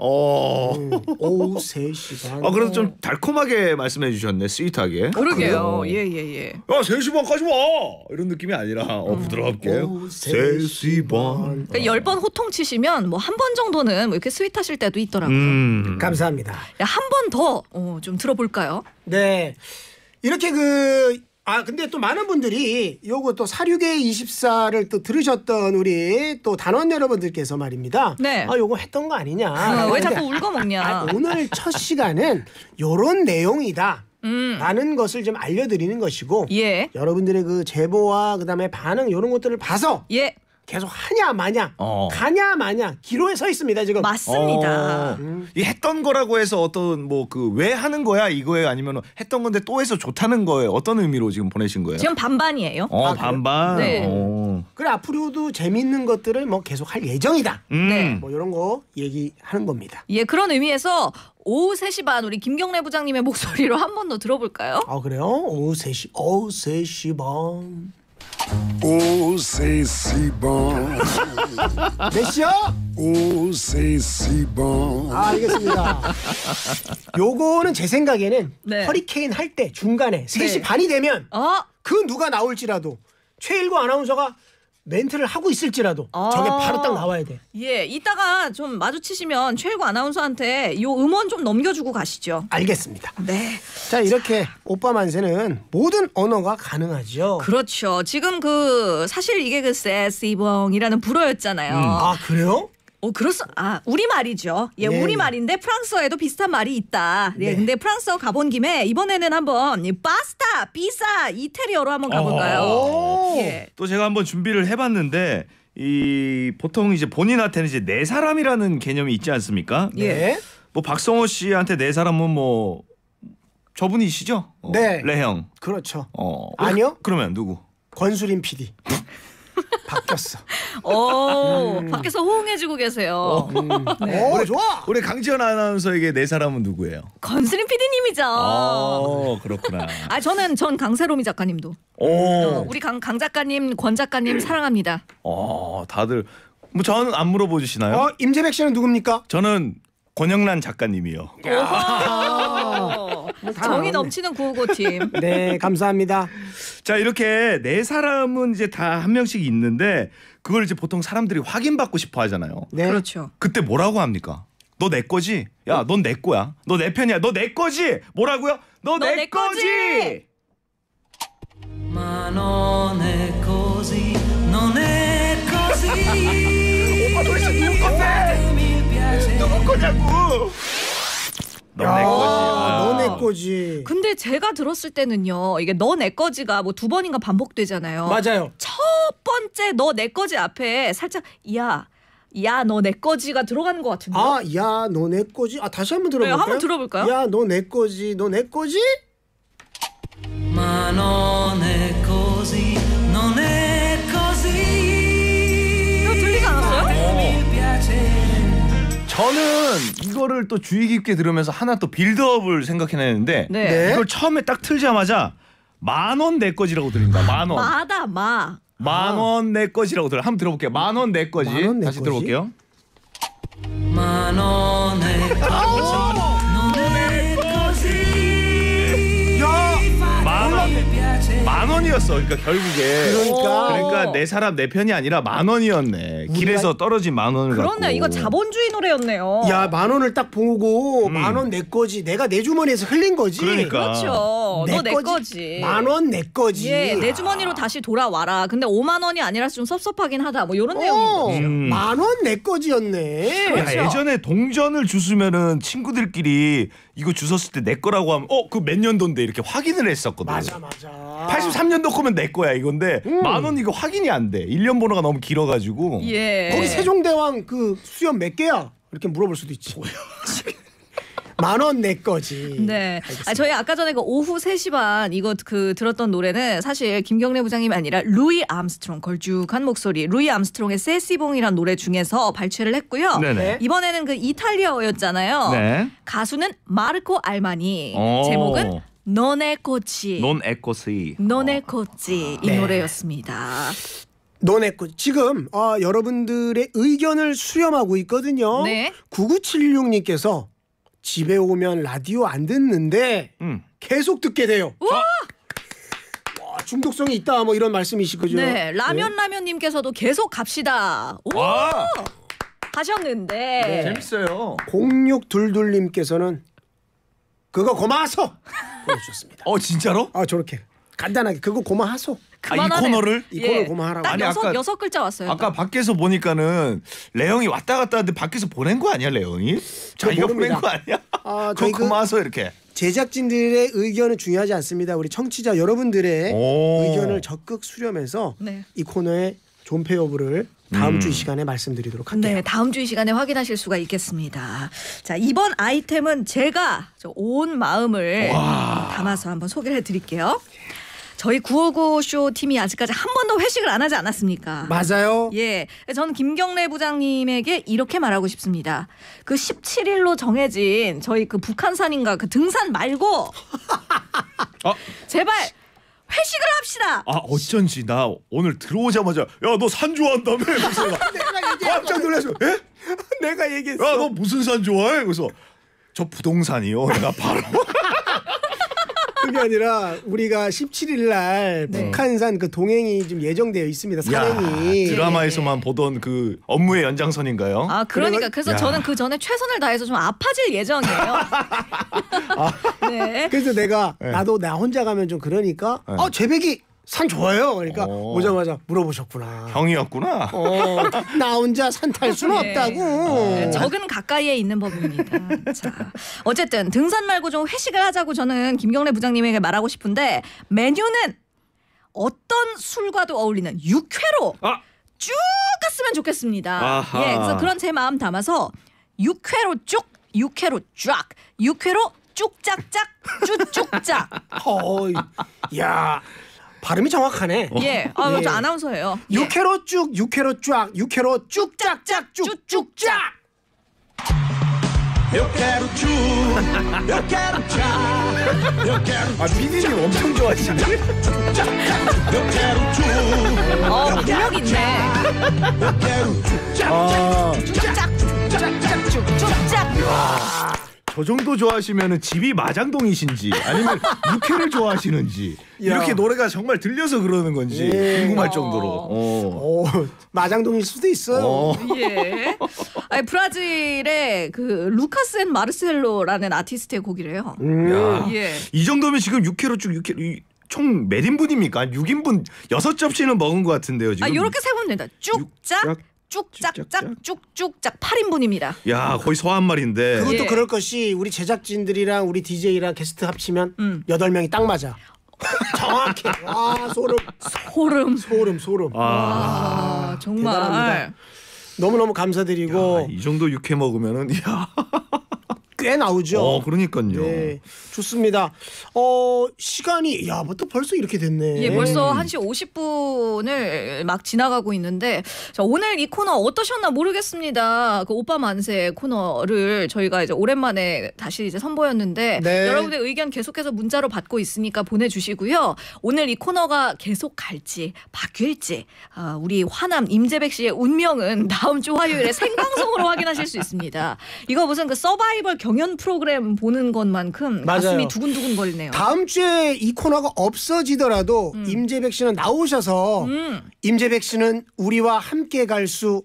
오후 3시 반. 그래도 좀 달콤하게 말씀해 주셨네. 스윗하게. 그러게요. 예예예. 야 3시 반까지 와. 이런 느낌이 아니라 부드럽게. 3시 반. 그러니까 10번 호통 치시면 뭐 한 번 정도는 뭐 이렇게 스윗하실 때도 있더라고요. 감사합니다. 한 번 더 좀 들어볼까요? 네. 이렇게 근데 또 많은 분들이 요거 또 사륙의 24를 또 들으셨던 우리 또 단원 여러분들께서 말입니다. 네. 요거 했던 거 아니냐. 왜 자꾸 울고 먹냐. 오늘 첫 시간은 요런 내용이다. 라는 것을 좀 알려드리는 것이고 예. 여러분들의 그 제보와 그다음에 반응 이런 것들을 봐서 예. 계속 하냐 마냐 가냐 마냐 기로에 서 있습니다 지금. 맞습니다. 이 했던 거라고 해서 어떤 뭐 그 왜 하는 거야 이거예요 아니면 했던 건데 또 해서 좋다는 거예요 어떤 의미로 지금 보내신 거예요? 지금 반반이에요. 반반. 네. 그래 앞으로도 재밌는 것들을 뭐 계속 할 예정이다. 네. 뭐 이런 거 얘기하는 겁니다. 예, 그런 의미에서 오후 3시 반 우리 김경래 부장님의 목소리로 한 번 더 들어볼까요? 그래요? 오후 3시 반. Oh, c'est si bon. 몇 시요? Oh, c'est si bon. 알겠습니다. 요거는 제 생각에는 네. 허리케인 할 때 중간에 3시 반이 되면 그 누가 나올지라도 최일구 아나운서가 멘트를 하고 있을지라도 저게 바로 딱 나와야 돼. 예, 이따가 좀 마주치시면 최일구 아나운서한테 요 음원 좀 넘겨주고 가시죠. 알겠습니다. 네. 자 이렇게 오빠 만세는 모든 언어가 가능하죠. 그렇죠. 지금 사실 이게 세시봉이라는 불어였잖아요. 그래요? 우리말이죠. 예, 예, 우리말인데 프랑스어에도 비슷한 말이 있다. 예, 근데 프랑스어 가본 김에 이번에는 한번 파스타, 피자, 이태리어로 한번 가볼까요? 예. 또 제가 한번 준비를 해봤는데 보통 이제 본인한테는 이제 네 사람이라는 개념이 있지 않습니까? 예. 뭐 박성호 씨한테 네 사람은 뭐 저분이시죠? 네. 레형. 그렇죠. 아니요? 그러면 누구? 권수림 PD. 바뀌었어. 밖에서 호응해주고 계세요. 네. 좋아. 우리 강지연 아나운서에게 네 사람은 누구예요? 권수림 PD님이죠. 그렇구나. 전 강세롬이 작가님도. 우리 강 작가님, 권 작가님 사랑합니다. 다들 뭐 저는 안 물어보 주시나요? 임재백 씨는 누굽니까? 저는 권영란 작가님이요. 정이 넘치는 955팀. 네, 감사합니다. 자, 이렇게 네 사람은 이제 다 한 명씩 있는데 그걸 이제 보통 사람들이 확인받고 싶어 하잖아요. 네. 그렇죠. 그때 뭐라고 합니까? 너 내 거지? 야, 넌 내 거야. 너 내 편이야. 너 내 거지? 뭐라고요? 너 내 거지? Ma non è così, non è così. 오빠 도대체 누구 건데? 누구 거냐고? 너 내 거지. 너 내 거지. 근데 제가 들었을 때는요. 이게 너 내 거지가 뭐 2번인가 반복되잖아요. 맞아요. 첫 번째 너 내 거지 앞에 살짝 야 너 내 거지가 들어가는 것 같은데. 야 너 내 거지. 다시 한번 들어볼까요? 네, 한번 들어볼까요? 야 너 내 거지. 너 내 거지? Ma non è così, non è così. 이거 들리지 않았어요? Mi piace. 저는 이거를 또 주의 깊게 들으면서 하나 또 빌드업을 생각해내는데 네. 이걸 처음에 딱 틀자마자 10,000원 내 거지라고 들립니다. 10,000원. 마다 마. 10,000원 내 거지라고 들어요. 한번 들어볼게요. 10,000원 내 거지. 10,000원 내 다시 거지? 들어볼게요. Ma non è così, non è così. Mi piace. 10,000원이었어. 그러니까 결국에. 그러니까 내 사람 내 편이 아니라 10,000원이었네. 길에서 떨어진 10,000원을 갖고. 그러네. 이거 자본주의 노래였네요. 야 10,000원을 딱 보고 10,000원 내 거지. 내가 내 주머니에서 흘린 거지. 그러니까. 그렇죠. 너 내 거지. 10,000원 내 거지. 예, 내 주머니로 다시 돌아와라. 근데 5만 원이 아니라서 좀 섭섭하긴 하다. 뭐 이런 내용인 거죠. 10,000원 내 거지였네. 야, 예전에 동전을 주스면은 친구들끼리 이거 주웠을 때 내 거라고 하면 그 몇 년도인데 이렇게 확인을 했었거든. 맞아. 83년도 거면 내 거야 이건데 10,000원 이거 확인이 안 돼. 1년 번호가 너무 길어가지고. 예. 거기 세종대왕 그 수염 몇 개야? 이렇게 물어볼 수도 있지. 10,000원 내 거지. 네. 저희 아까 전에 그 오후 3시 반 이거 들었던 노래는 사실 김경래 부장님이 아니라 루이 암스트롱, 걸쭉한 목소리 루이 암스트롱의 세시봉이라는 노래 중에서 발췌를 했고요. 네네. 이번에는 그 이탈리아어였잖아요. 네. 가수는 마르코 알마니. 제목은 너네 꽃이. 논 에코스이. 너네 꽃이 이 네. 노래였습니다. 너네 꽃. 지금 여러분들의 의견을 수렴하고 있거든요. 네. 9976님께서 집에 오면 라디오 안 듣는데 계속 듣게 돼요. 와, 중독성이 있다 뭐 이런 말씀이시죠. 네, 라면님께서도 계속 갑시다. 오! 하셨는데. 네. 재밌어요. 0622님께서는 그거 고마워서 보내주셨습니다. 진짜로? 저렇게 간단하게 그거 고마워서. 이 코너를? 이 코너 고마워하라고. 딱 여섯 글자 왔어요. 아까 밖에서 보니까는 레영이 왔다 갔다 하는데 밖에서 보낸 거 아니야, 레영이? 자기가 보낸 거 아니야? 저희 고마워서 이렇게. 제작진들의 의견은 중요하지 않습니다. 우리 청취자 여러분들의 의견을 적극 수렴해서 네. 이 코너의 존폐 여부를 다음 주 이 시간에 말씀드리도록 할게요. 네, 다음 주 이 시간에 확인하실 수가 있겠습니다. 자, 이번 아이템은 제가 온 마음을 담아서 한번 소개를 해드릴게요. 저희 955쇼 팀이 아직까지 한 번도 회식을 안 하지 않았습니까? 맞아요. 예, 저는 김경래 부장님에게 이렇게 말하고 싶습니다. 그 17일로 정해진 저희 그 북한산인가 그 등산 말고 제발 회식을 합시다. 어쩐지 나 오늘 들어오자마자 야 너 산 좋아한다며. 그래서 내가 깜짝 놀랐어. 에? 내가 얘기했어. 야 너 무슨 산 좋아해? 그래서 저 부동산이요. 내가 바로. 그게 아니라 우리가 17일 날 북한산 그 동행이 좀 예정되어 있습니다. 산행이. 드라마에서만 보던 그 업무의 연장선인가요? 그러니까 그래서 저는 그 전에 최선을 다해서 좀 아파질 예정이에요. 네. 그래서 내가 나도 나 혼자 가면 좀 그러니까 재백이 산 좋아요. 그러니까 오자마자 물어보셨구나. 형이었구나. 나 혼자 산 탈 수는 없다고. 적은 가까이에 있는 법입니다. 자, 어쨌든 등산 말고 좀 회식을 하자고 저는 김경래 부장님에게 말하고 싶은데 메뉴는 어떤 술과도 어울리는 육회로 쭉 갔으면 좋겠습니다. 예, 그래서 그런 제 마음 담아서 육회로 쭉, 육회로 쫙, 육회로 쭉짝짝, 쭉쭉짝. 야. 발음이 정확하네. 예, 저 아나운서예요. 육회로 쭉, 육회로 쫙, 육회로 쭉짝짝, 쭉쭉짝. 육회로 쭉, 육회로 쫙. PD님 엄청 좋아하시네. 육회로 쭉. 매력 있네. 육회로 쭉짝, 쭉짝, 쭉쫙. 저 정도 좋아하시면은 집이 마장동이신지 아니면 육회를 좋아하시는지 이렇게 노래가 정말 들려서 그러는 건지 궁금할 정도로. 마장동일 수도 있어요. 예. 아니, 브라질의 그 루카스 앤 마르셀로라는 아티스트의 곡이래요. 예. 이 정도면 지금 육회로 쭉 총 몇 인분입니까? 6인분 6접시는 먹은 것 같은데요. 지금. 이렇게 세보면 된다. 쭉짝. 쭉짝짝 쭉쭉짝 8인분입니다. 야, 거의 소 한 마리인데. 그것도 그럴 것이 우리 제작진들이랑 우리 DJ랑 게스트 합치면 8명이 딱 맞아. 정확해. 와, 소름. 정말 대단합니다. 너무너무 감사드리고. 이 정도 육회 먹으면은 꽤 나오죠. 그러니까요. 네, 좋습니다. 시간이 뭐 또 벌써 이렇게 됐네. 예, 벌써 1시 50분을 막 지나가고 있는데 자, 오늘 이 코너 어떠셨나 모르겠습니다. 그 오빠 만세 코너를 저희가 이제 오랜만에 다시 이제 선보였는데 여러분의 의견 계속해서 문자로 받고 있으니까 보내주시고요. 오늘 이 코너가 계속 갈지 바뀔지 우리 화남 임재백 씨의 운명은 다음 주 화요일에 생방송으로 확인하실 수 있습니다. 이거 무슨 그 서바이벌 경연 프로그램 보는 것만큼 가슴이 두근두근 거리네요. 다음 주에 이 코너가 없어지더라도 임재백 씨는 나오셔서 임재백 씨는 우리와 함께 갈 수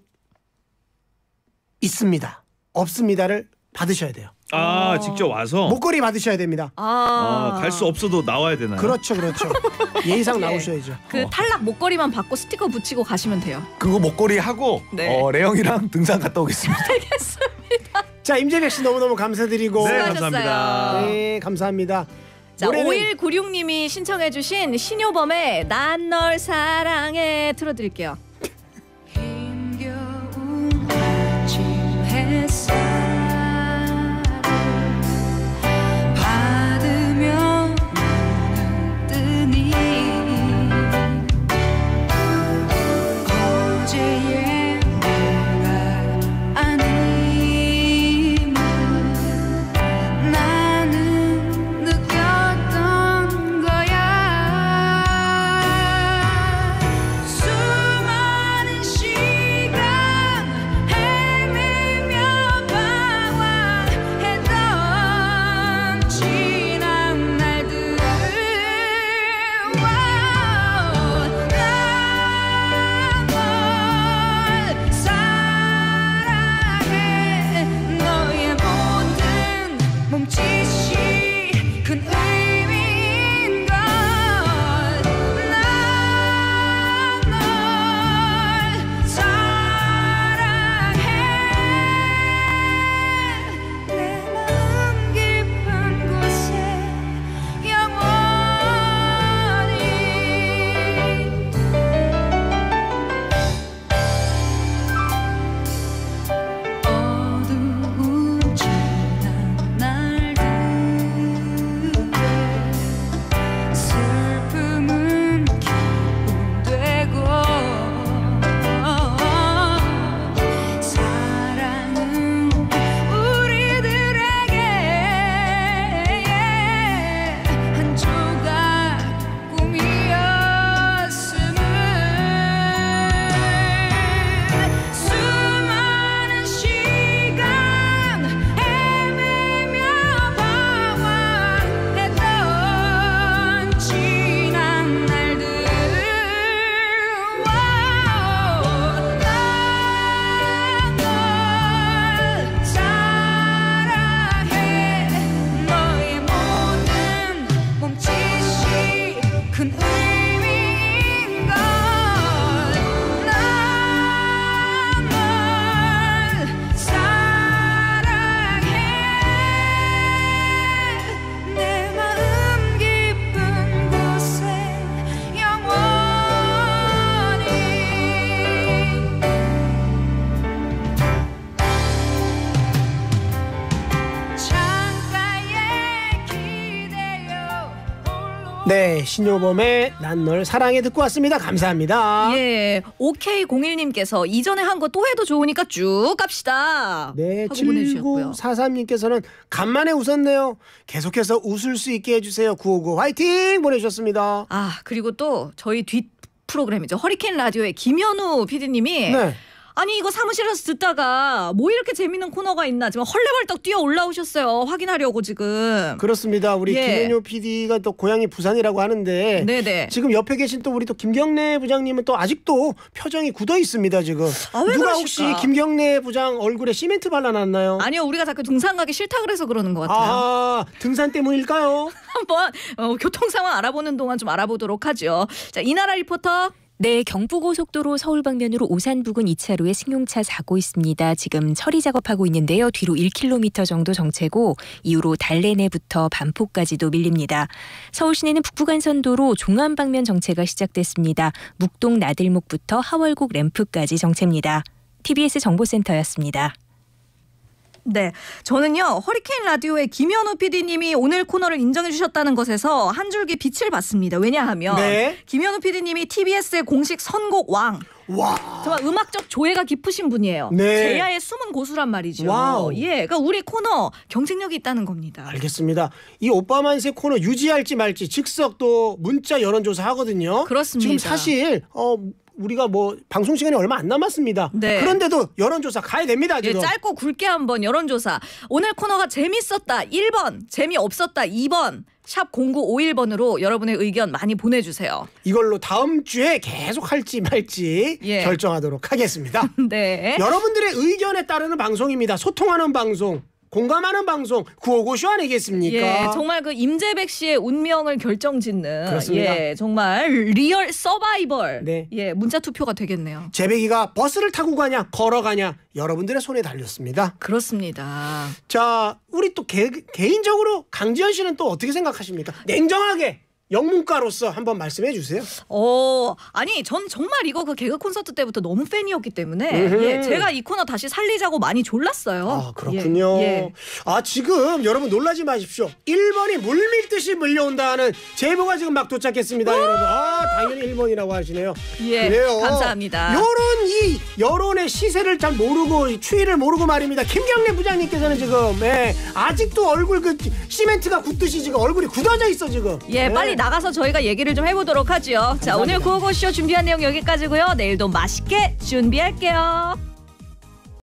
있습니다. 없습니다를 받으셔야 돼요. 직접 와서 목걸이 받으셔야 됩니다. 갈 수 없어도 나와야 되나요? 그렇죠. 예의상 나오셔야죠. 그 탈락 목걸이만 받고 스티커 붙이고 가시면 돼요. 그거 목걸이 하고 레영이랑 등산 갔다 오겠습니다. 알겠습니다. 자, 임재백 씨 너무너무 감사드리고. 네, 감사합니다. 네, 감사합니다. 자, 5196님이 신청해 주신 신효범의 난 널 사랑해 틀어드릴게요. 힘겨운 아침 햇살 네, 신효범의 난 널 사랑해 듣고 왔습니다. 감사합니다. 예, OK01님께서 이전에 한 거 또 해도 좋으니까 쭉 갑시다. 네, 하고 보내주셨고요. 7943님께서는 간만에 웃었네요. 계속해서 웃을 수 있게 해주세요. 959 화이팅 보내주셨습니다. 아, 그리고 또 저희 뒷 프로그램이죠. 허리케인 라디오의 김현우 PD님이 네. 아니 이거 사무실에서 듣다가 뭐 이렇게 재밌는 코너가 있나 지금 헐레벌떡 뛰어 올라오셨어요. 확인하려고 지금. 그렇습니다. 우리 예. 김현효 PD가 또 고향이 부산이라고 하는데 네네. 지금 옆에 계신 또 우리 또 김경래 부장님은 또 아직도 표정이 굳어 있습니다. 지금. 아, 왜 누가 그러실까? 혹시 김경래 부장 얼굴에 시멘트 발라놨나요? 아니요, 우리가 자꾸 등산 가기 싫다 그래서 그러는 것 같아요. 아, 등산 때문일까요? 한번 교통 상황 알아보는 동안 좀 알아보도록 하죠. 자, 이나라 리포터. 네, 경부고속도로 서울 방면으로 오산 부근 2차로에 승용차 사고 있습니다. 지금 처리 작업하고 있는데요. 뒤로 1km 정도 정체고 이후로 달래내부터 반포까지도 밀립니다. 서울 시내는 북부간선도로 종암 방면 정체가 시작됐습니다. 묵동 나들목부터 하월곡 램프까지 정체입니다. TBS 정보센터였습니다. 네, 저는요 허리케인 라디오의 김현우 PD님이 오늘 코너를 인정해 주셨다는 것에서 한 줄기 빛을 봤습니다. 왜냐하면 네. 김현우 PD님이 TBS의 공식 선곡 왕. 와. 정말 음악적 조예가 깊으신 분이에요. 네. 제야의 숨은 고수란 말이죠. 와우. 예, 그러니까 우리 코너 경쟁력이 있다는 겁니다. 알겠습니다. 이 오빠만세 코너 유지할지 말지 즉석 또 문자 여론조사 하거든요. 그렇습니다. 지금 사실 우리가 뭐 방송 시간이 얼마 안 남았습니다. 네. 그런데도 여론조사 가야 됩니다. 예, 지금. 짧고 굵게 한번 여론조사. 오늘 코너가 재밌었다 1번, 재미없었다 2번. 샵 0951번으로 여러분의 의견 많이 보내주세요. 이걸로 다음 주에 계속 할지 말지 예. 결정하도록 하겠습니다. 네. 여러분들의 의견에 따르는 방송입니다. 소통하는 방송, 공감하는 방송, 955쇼 아니겠습니까? 예, 정말 그 임재백 씨의 운명을 결정짓는 그렇습니다. 예, 정말 리얼 서바이벌 네. 예, 문자 투표가 되겠네요. 재백이가 버스를 타고 가냐 걸어가냐 여러분들의 손에 달렸습니다. 그렇습니다. 자, 우리 또 개인적으로 강지현 씨는 또 어떻게 생각하십니까? 냉정하게 영문가로서 한번 말씀해 주세요. 아니 전 정말 이거 그 개그 콘서트 때부터 너무 팬이었기 때문에 음흠. 예, 제가 이 코너 다시 살리자고 많이 졸랐어요. 아, 그렇군요. 예, 예. 아, 지금 여러분 놀라지 마십시오. 1번이 물밀듯이 밀려온다는 제보가 지금 막 도착했습니다, 여러분. 아, 당연히 1번이라고 하시네요. 예, 그래요. 감사합니다. 요런 이 여론의 시세를 잘 모르고 이 추이를 모르고 말입니다. 김경래 부장님께서는 지금 아직도 얼굴 그 시멘트가 굳듯이 지금 얼굴이 굳어져 있어 지금. 예, 빨리 나가서 저희가 얘기를 좀 해보도록 하죠. 자, 오늘 구호고쇼 준비한 내용 여기까지고요. 내일도 맛있게 준비할게요.